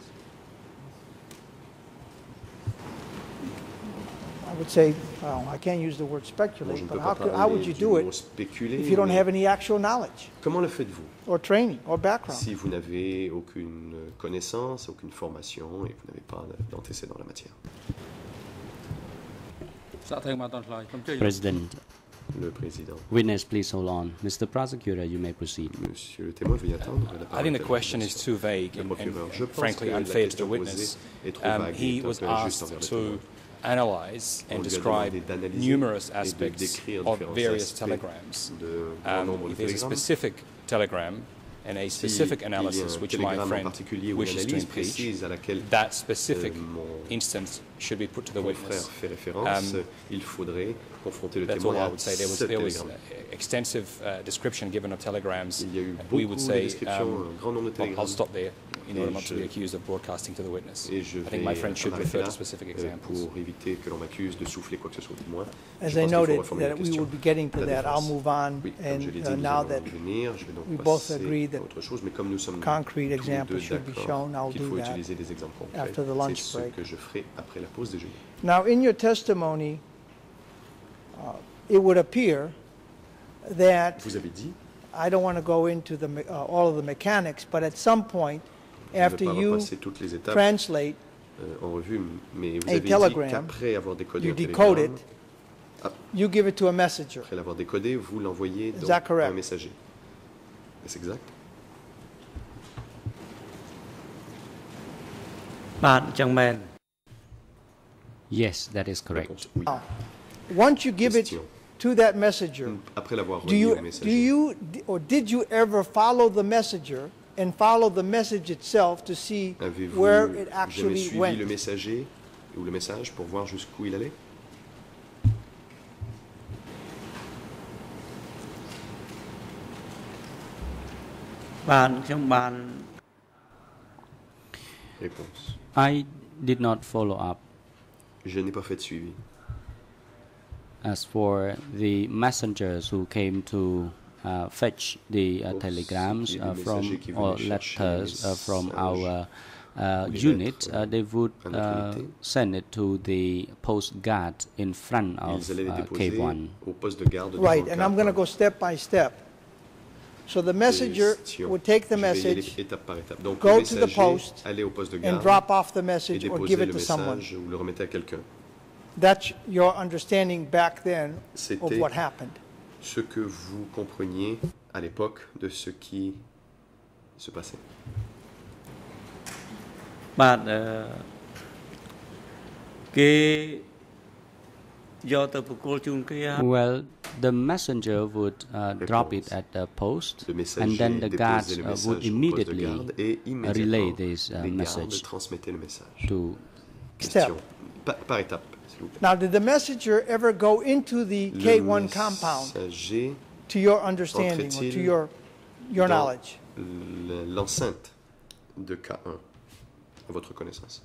I would say, well, I can't use the word Bon, je speculate, ne but peux pas how would parler you du do mot it spéculer, if you don't mais have any actual knowledge comment le faites-vous or training or background? si vous n'avez aucune connaissance, aucune formation et vous n'avez pas d'antécédent en la matière? President, Le président. witness, please hold on. Mr. Prosecutor, you may proceed. Monsieur le témoin, veuillez attendre. La I parole think est the à question is l'audition. too vague Le and procureur, je pense frankly que la unfair to the question witness. posée est trop vague He et un was peu injuste asked envers le to témoin. analyze On and lui a describe demandé d'analyser numerous et de aspects décrire of différents various aspects telegrams. de grand nombre de If there's a télégrammes. specific telegram and a Si specific il y a analysis un which my télégramme en friend particulier ou une wishes to analyse impeach, précise à laquelle that specific mon instance should be put to the mon frère witness. fait référence, il faudrait confronter le That's all témoin I à would say. There was ce télégramme. extensive description given of telegrams. Il y a eu We beaucoup would de say, descriptions, un grand nombre de well, I'll télégrammes. stop there in order not to be je- accused of broadcasting to the witness. Et je I think vais my friend should m'arrêter refer là to specific examples. pour éviter que l'on m'accuse de souffler quoi que ce soit au témoin. As Je I pense qu'il faut noted reformuler la that we question. will be getting to La that, I'll défense. move on. Oui, comme je l'ai dit, And nous now allons that y venir. Je vais donc we both passer agree that à autre chose, mais comme nous sommes concrete tous les examples deux should be d'accord shown, I'll qu'il do faut that utiliser des exemples concrets, after the lunch c'est ce break. que je ferai après la pause déjeuner. Now, in your testimony, it would appear that Vous avez dit, I don't want to go into all of the mechanics, but at some point, je ne vais after pas you repasser toutes les étapes translate, en revue, mais vous a avez dit telegram, qu'après avoir décodé you un decode télégramme, it, you give it to a messenger. après l'avoir décodé, vous l'envoyez Is donc that à correct? un messager. Est-ce exact? បាទអញ្ចឹងមែន Yes, that is correct. Réponse oui. Once you give it Question. to that messenger, Après l'avoir do remis you, au messager, do you, or did you ever follow the messenger and follow the message itself to see avez-vous where it jamais actually suivi went? le messager ou le message pour voir jusqu'où il allait? បាទខ្ញុំបាន Réponse. I did not follow up. Je n'ai pas fait de suivi. As for the messengers who came to fetch the Pour telegrams ce qui est des from messagers qui or venaient chercher letters les from messages our les unit, lettres, they would à notre unité. send it to the post guard in front of Ils allaient les déposer K1. au poste de garde devant Right, le and I'm going to cadre. go step by step. So the messenger Question. would take the Je vais y aller message étape par étape. Donc, go le to the messager post allait au poste de and garde drop off the et message or déposer give le it to someone. message ou le remettre à quelqu'un. That's your understanding back then of C'était what happened. ce que vous compreniez à l'époque de ce qui se passait. បាទគេយកទៅប្រគល់ជូនគេ Well, the messenger would drop it at the post, Le messager and then the guards déposait le would message au poste de immediately garde et immédiatement relay this les gardes message transmettaient le message. to. Question. Par étape. s'il vous plaît. Now, did the messenger ever go into the Le K1 compound, messager to your understanding or to entrait-il your dans knowledge? l'enceinte de K1, à votre connaissance?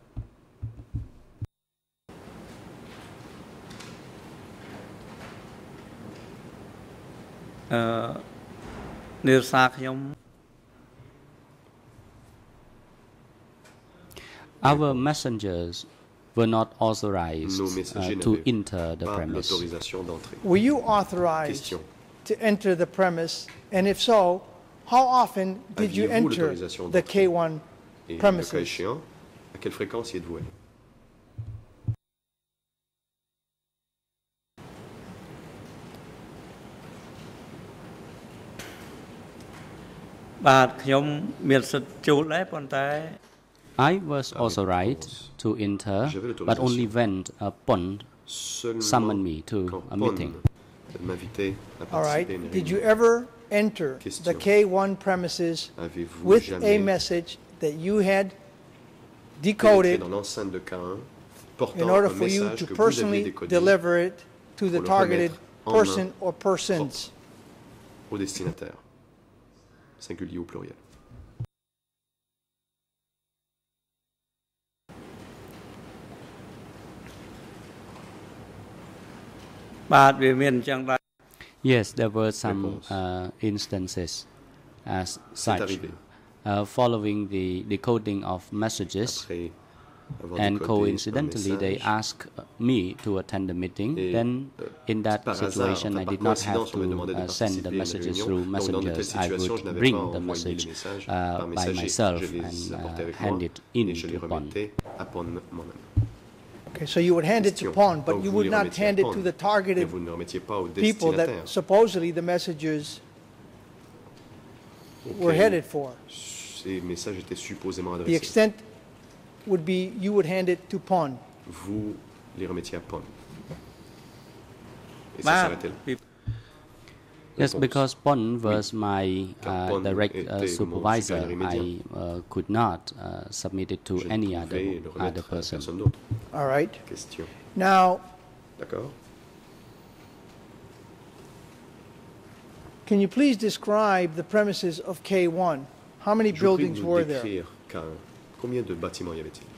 Our messengers were not authorized Nos messagers to n'avaient enter the pas premise. l'autorisation d'entrer. Were you authorized Question. to enter the premise? And if so, how often did you Aviez-vous enter l'autorisation the d'entrer? K1 Et le cas premises? échéant, à quelle fréquence y êtes-vous allé? I was authorized to enter, J'avais but only l'autorisation. when Pon Seulement summoned me to quand a meeting. Pon m'invitait à All right. participer à une Did you réunion. ever enter Question. the K1 premises Avez-vous with a jamais message that you had pénétré decoded dans l'enceinte de K1 in portant order un for you message to que vous aviez personally décodé deliver it to the pour le targeted remettre en main person or persons? au destinataire, singulier ou pluriel? Yes, there were some Réponse. instances as C'est such. arrivé. Following the decoding of messages, Après avoir and décodé un coincidentally they message, asked me to attend the meeting. Et, Then in that par hasard, situation enfin, I par did not have coïncidence, on me demandait de to send participer the à une messages réunion. through Donc, dans de telles messengers. I situations, je would n'avais bring pas the envoyé message les messages par by messager. myself Je les apportais and avec hand moi it et je in les to Pon. remettais à Pon moi-même. Okay, so you would hand it to Question. Pon, but Donc, you vous would les not remettiez à hand it Pon, to the mais targeted vous ne le remettiez pas au people destinataire. that supposedly the messages were auquel headed for. Ces messages étaient supposément The adressés. extent would be you would hand it to Pon. Vous les remettiez à Pon. Et ça s'arrêtait là. Yes, Réponse. because Pon was my Car Pon direct était mon supervisor. supérieur immédiat. I could not submit it to Je ne any pouvais other le remettre à person. personne d'autre. All right. Question. Now, D'accord? can you please describe the premises of K1? How many Je vous prie de buildings nous were there? décrire K1. Combien de bâtiments y avait-il?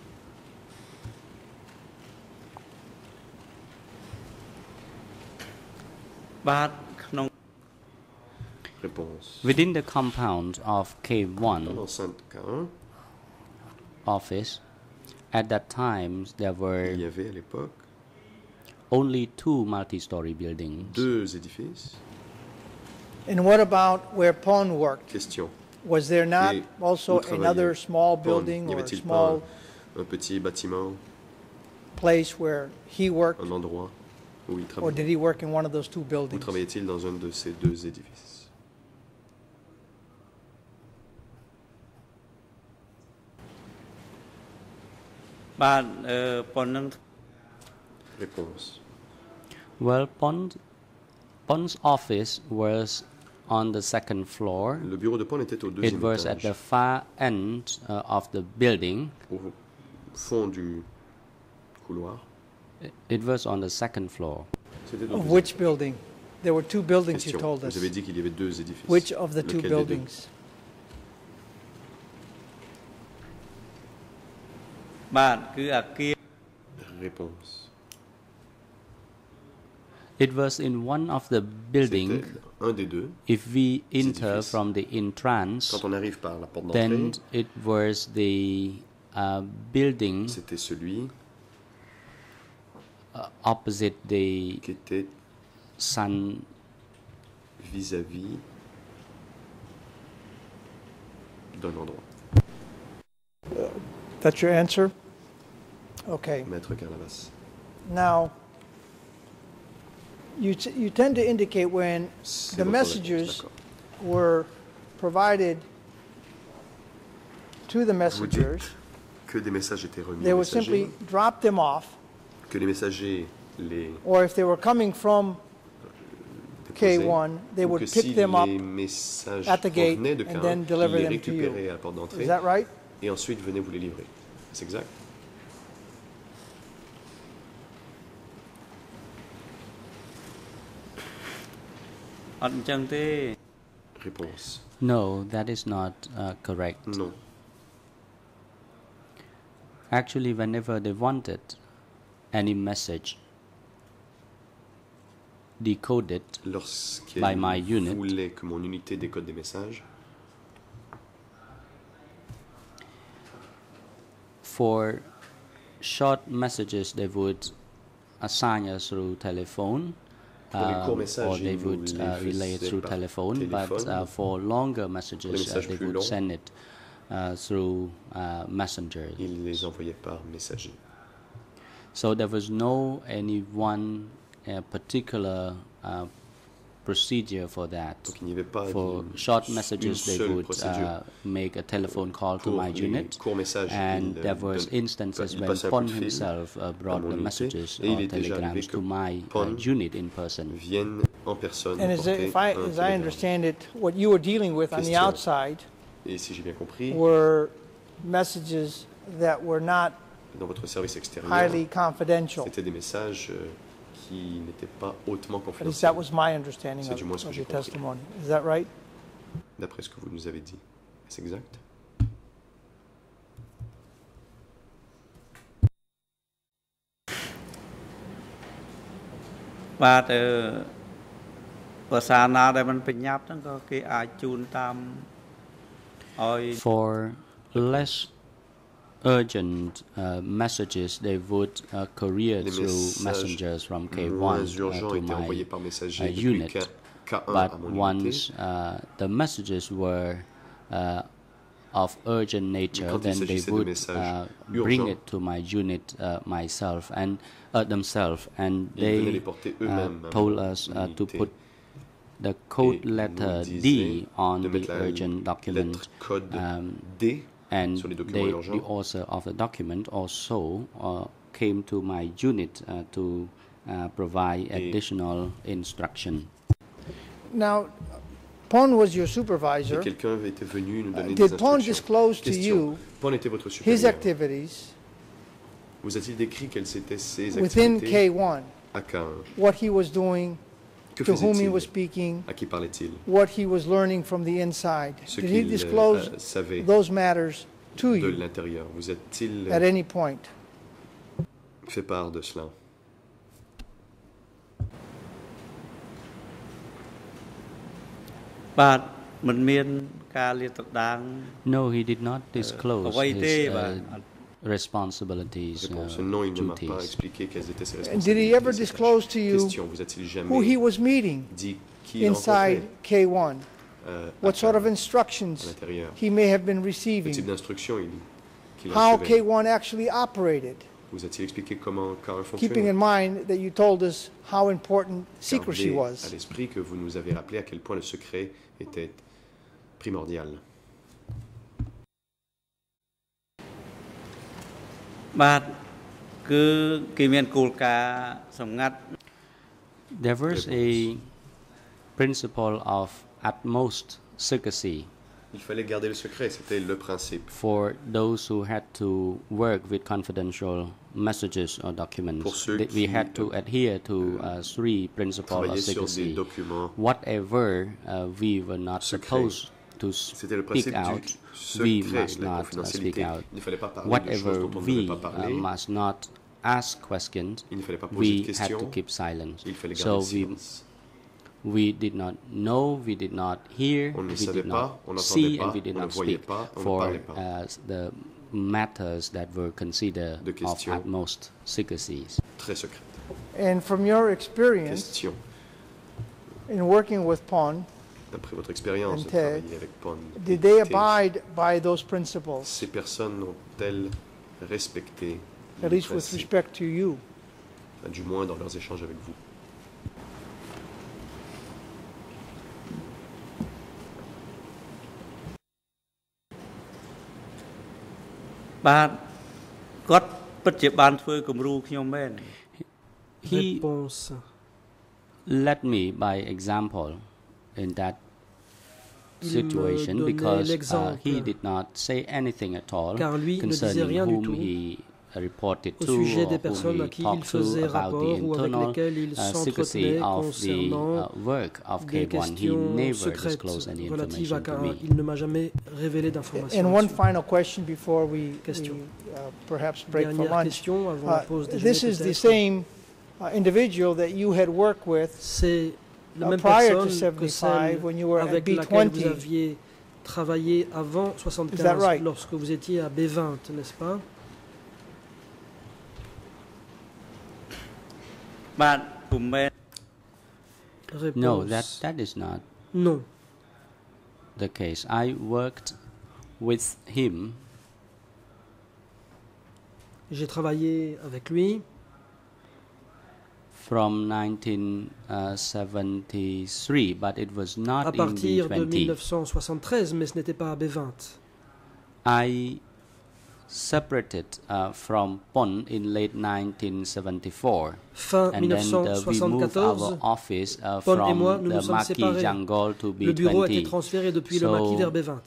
Réponse. Within the compound of Dans K1 l'enceinte K1, office, at that time there il were y avait à l'époque only 2 multi-story buildings. 2 édifices. And what about where Pon worked? Question. Was there not Et also où travaillait another small Pon? building N'y or a avait-il pas small un petit bâtiment, place where he worked? un endroit où il Or travaillait? did he work in one of those two Où buildings? travaillait-il dans un de ces 2 édifices? Réponse. Well, Pon's office was on the second floor. Le bureau de Pon était au It deuxième was at the étage, far end of the building. au fond du couloir. It was on the second floor. C'était au Of deuxième which building? There were two buildings, you Question. told us. Vous avez dit qu'il y avait 2 édifices. Which of the two Lequel des deux? buildings? Réponse. It was in one of the buildings. C'était un des 2. If we enter édifices. from the entrance, Quand on arrive par la porte then d'entrée, it was the building c'était celui opposite the qui était sun vis-à-vis d'un endroit. That's your answer? Okay. Maître Carnavas. Now, you tend to indicate when C'est the votre messengers réponse, d'accord. were provided to the Vous messengers, dites que des messages étaient remis they aux would simply messagers, drop them off, que les messagers les or if they were coming from déposaient, K1, they ou would que pick si them up les messages at the gate provenaient de and K1, then deliver ils les them to you. récupéraient à la porte d'entrée Is that right? et ensuite venaient vous les livrer. C'est exact? អត់អញ្ចឹងទេ Réponse. No, that is not correct. Non. Actually, whenever they wanted any message decoded by my unit, voulait que mon unité décode des messages, for short messages they would assign us through telephone, or they would relay it through telephone, but for longer messages they would send it through messenger. il les envoyait par messager. So there was no any one particular procedure for that. Donc il n'y avait pas For short messages, they seule would procédure. make a telephone call to Pour my les unit, courts messages, and il there was donne- instances il when passait un coup Pon de fil himself brought à mon the unité, messages et il or est déjà arrivé telegrams que to my Pon unit in person. viennent en personne And porter as un I télégramme. understand it, what you were dealing with on the Question. outside Et si j'ai bien compris, were messages that were not dans votre service extérieur, highly confidential. c'était des messages qui n'étaient pas hautement At least that confidentiels, was my understanding C'est du moins ce que of j'ai your compris. testimony. Is that right? d'après ce que vous nous avez dit. Est-ce exact? But ភាសាណាដែលมันប្រញាប់ហ្នឹងក៏គេអាចជូនតាមឲ្យ For less urgent messages, they would courier Les through messages messengers from K1 moins urgents to étaient my envoyés par messager depuis unit. K1 But à mon unité. once the messages were of urgent nature, quand il then they s'agissait de would messages bring urgents, it to my unit myself and themselves, and ils venaient les they porter eux-mêmes à told mon us to unité. put the code Et letter nous D disaient on de the mettre la urgent document. lettre code D And sur les documents the urgents. author of the document also came to my unit to provide additional instruction. Now, Pon was your Et supervisor. quelqu'un était venu nous donner des Did Pon instructions. disclose to Question. you Pon était votre his supérieur. activities Vous a-t-il décrit quelles étaient ses within activités K1? à K1? What he was doing, Que to whom he faisait-il? was speaking, À qui parlait-il? what he was learning from the inside? Ce Did he qu'il disclose savait those matters to de you l'intérieur. Vous a-t-il at any point? fait part de cela? បាទមិនមានការលាតត្រដាង No, he did not disclose អ្វីទេ his បាទ responsibilities, Réponse. Non, il ne m'a pas duties. expliqué quelles étaient ses And responsabilités. did he ever ses disclose tâches. to you Question. Vous a-t-il who he jamais was meeting dit qui il inside rencontrait K1? à What sort of K1, à instructions l'intérieur? he may have been Quel type receiving? d'instruction qu'il How recevait? K1 actually operated? Vous a-t-il expliqué comment K1 Keeping in fonctionnait? mind that you told us how important secrecy Gardez à was. l'esprit que vous nous avez rappelé à quel point le secret était primordial. បាទគឺគេមានគោលការណ៍សម្ងាត់ There was a principle of utmost secrecy Il fallait garder le secret, c'était le principe. for those who had to work with confidential messages or documents. Pour ceux We qui, had to adhere to three principles of Travailler sur des secrecy. documents. Whatever we were not Secret. supposed to C'était le speak principe out, du we secret, must de la not speak confidentialité. out. Il ne fallait pas parler de Whatever choses dont on ne we devait pas parler. must not ask questions, Il ne fallait pas poser de we had to questions. keep silence. Il fallait So garder le silence. we did not know, we did not hear, On ne we savait did pas, not on n'entendait see, pas, and we did on ne not voyait speak pas, on ne for parlait pas. the matters that were considered De of questions. utmost secrecies. Très secrète. And from your experience Question. in working with Pon, D'après votre expérience de And, travailler avec PON, did they et T, abide by those principles, ces personnes ont-elles respecté at les least with principes, respect to you? du moins dans leurs échanges avec vous? បាទគាត់ពិតជាបានធ្វើគំរូខ្ញុំមែន He Réponse. led me by example in that Il me situation donnait because l'exemple. he did not say anything at all Car lui ne disait concerning rien du whom tout. he reported au to sujet or des whom personnes à he qui il talked to faisait about the rapport ou avec internal lesquelles il secrecy s'entretenait of the concernant work of des K1. He questions never secrètes disclosed any relatives à information to K1. me. Il ne m'a jamais révélé d'informations. And one là-dessus. final question before we perhaps break for Dernière lunch. question avant la pause déjeuner This is the peut-être. same individual that you had worked with C'est la même prior to personne que 75 celle when you were at avec laquelle vous B20. aviez travaillé avant Is that 75 right? lorsque vous étiez à B20, n'est-ce pas? បាទពុំមែន Réponse. No, that is not Non. the case. I worked with him J'ai travaillé avec lui from 1973, but it was not à in partir de B20. 1973, mais ce n'était pas à B20. I separated from PON in late 1974. Fin And then we moved our 1974, office Paul et moi, from nous the nous sommes Maquis séparés. Jungle to Le bureau a été B20. transféré depuis le So, maquis vers B20.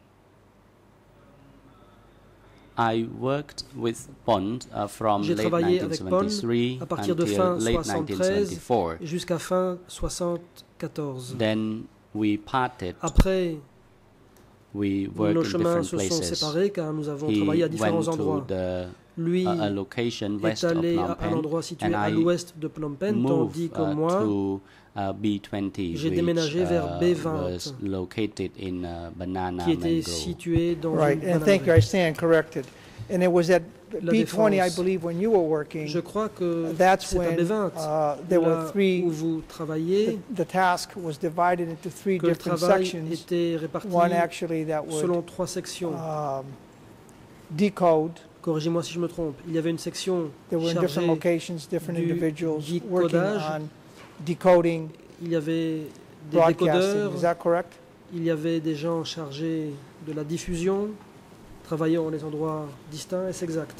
I worked with PON from J'ai late travaillé avec PON 1973 à partir de until fin late 73 1974. jusqu'à fin 74. Then we parted. Après, We worked nos in chemins different se sont places. séparés car nous avons He travaillé à différents went to endroits. the Lui a location est west of allé Phnom à un Penh, endroit situé and à I l'ouest de Phnom Penh, tandis moved que moi, to B20, j'ai which déménagé vers B20, was located in Banana qui était Mangrove. situé dans Right, une and thank you, I bananerie. stand corrected. And it was at La B20, I Défense. believe, when you were working, Je crois que that's c'est à when B20, there were là three, où vous travaillez, the task was divided into three que le different travail sections. était réparti One actually that would selon 3 sections. decode. Corrigez-moi si je me trompe. Il y avait une section There were in different chargée, locations, different du individuals working décodage. on decoding il y avait des broadcasting. décodeurs, Is that correct? il y avait des gens chargés de la diffusion, travaillant dans des endroits distincts, est-ce exact?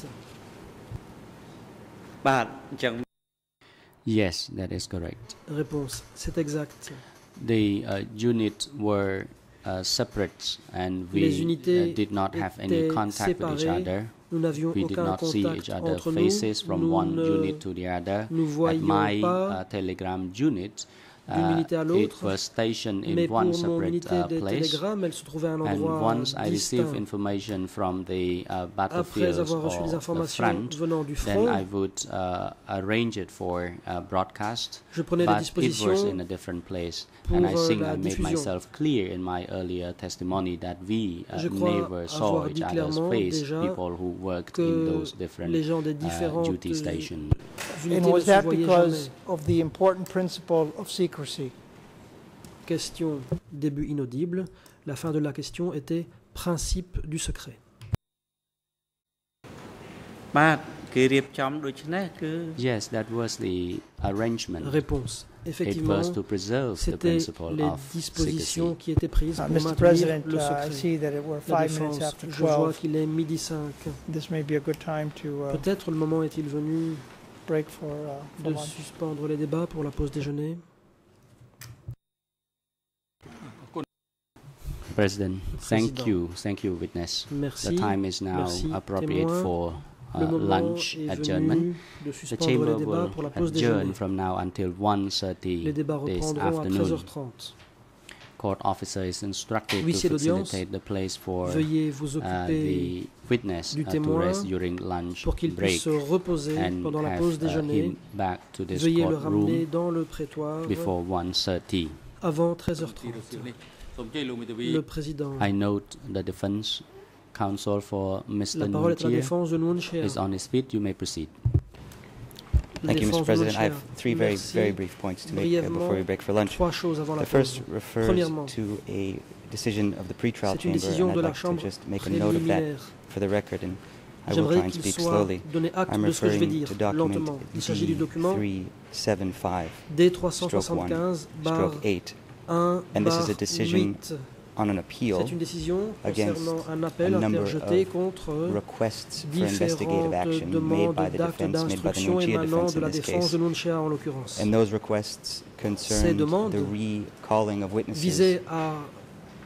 បាទអញ្ចឹង Yes, that is correct. Réponse, c'est exact. The units were separate, and Les we unités did not have any étaient contact with each séparées. other. Nous n'avions We did aucun not see contact each other's entre faces nous. from Nous one ne unit to the other. nous At voyions my pas telegram unit, d'une unité à it l'autre, was stationed mais in pour one mon separate unité de place. télégrammes, elle se trouvait à un And endroit once I received distinct. information from the Après battlefields avoir reçu des or the informations front, venant du then front, I would arrange it for broadcast. je prenais les But it was dispositions in a different place, pour and I think la I made diffusion. myself clear in my earlier testimony that we Je crois never avoir saw dit each other's clairement face, déjà people who worked que in those different les gens des différentes duty stations. unités And ne was se that voyaient because jamais. of the important principle of secrecy? Question, début inaudible. La fin de la question était principe du secret. បាទគេរៀបចំដូច្នេះគឺ Yes, that was the arrangement. Réponse. It Effectivement, was to preserve the c'était principle les of dispositions secrecy. qui étaient prises pour Mr. maintenir President, le I secret. see that it were La 5 minutes défense, after je vois 12. qu'il est 12h05. This may be a good time to Peut-être le moment est-il venu break for de lunch. suspendre les débats pour la pause déjeuner. President, Président. thank you, witness. Merci. The time is now Merci, appropriate témoin. for Le moment lunch est adjournment. venu de The suspendre chamber les débats will pour la pause adjourn déjeuner. from now until 1:30 Les débats this reprendront à afternoon. 13h30. Court officer is instructed Huissier to d'audience, facilitate the place for Veuillez vous occuper the witness du to témoin rest during lunch pour qu'il break puisse se reposer and pendant la have pause déjeuner. him back to this Veuillez le ramener courtroom dans le prétoire before 1:30. avant 13h30. Le président. I note the defense counsel for Mr. La parole est à la Nunchia défense de Nguyen Chia. is on his feet. You may proceed. La Thank you, défense Mr. President. de I Nguyen have Chia. three very, Merci. very brief points to make before we break for lunch. Trois choses avant la The pause. first refers Premièrement, to a decision of the pretrial c'est une chamber, décision and de I'd la like to chambre just make a note of that préliminaire. for the record, and I will try J'aimerais and qu'il speak soit slowly. donné acte I'm de ce que je vais referring dire to document lentement. Il s'agit du document D375, D375/1/8. and this is a decision on an appeal C'est une décision against concernant un appel a number interjeté of contre requests for investigative différentes action made demandes by the d'actes defense, made by the d'instruction Nunchia émanant defense de in la this défense case. de Nguyen Chia en l'occurrence. And those requests concerned demandes the recalling of witnesses Visait à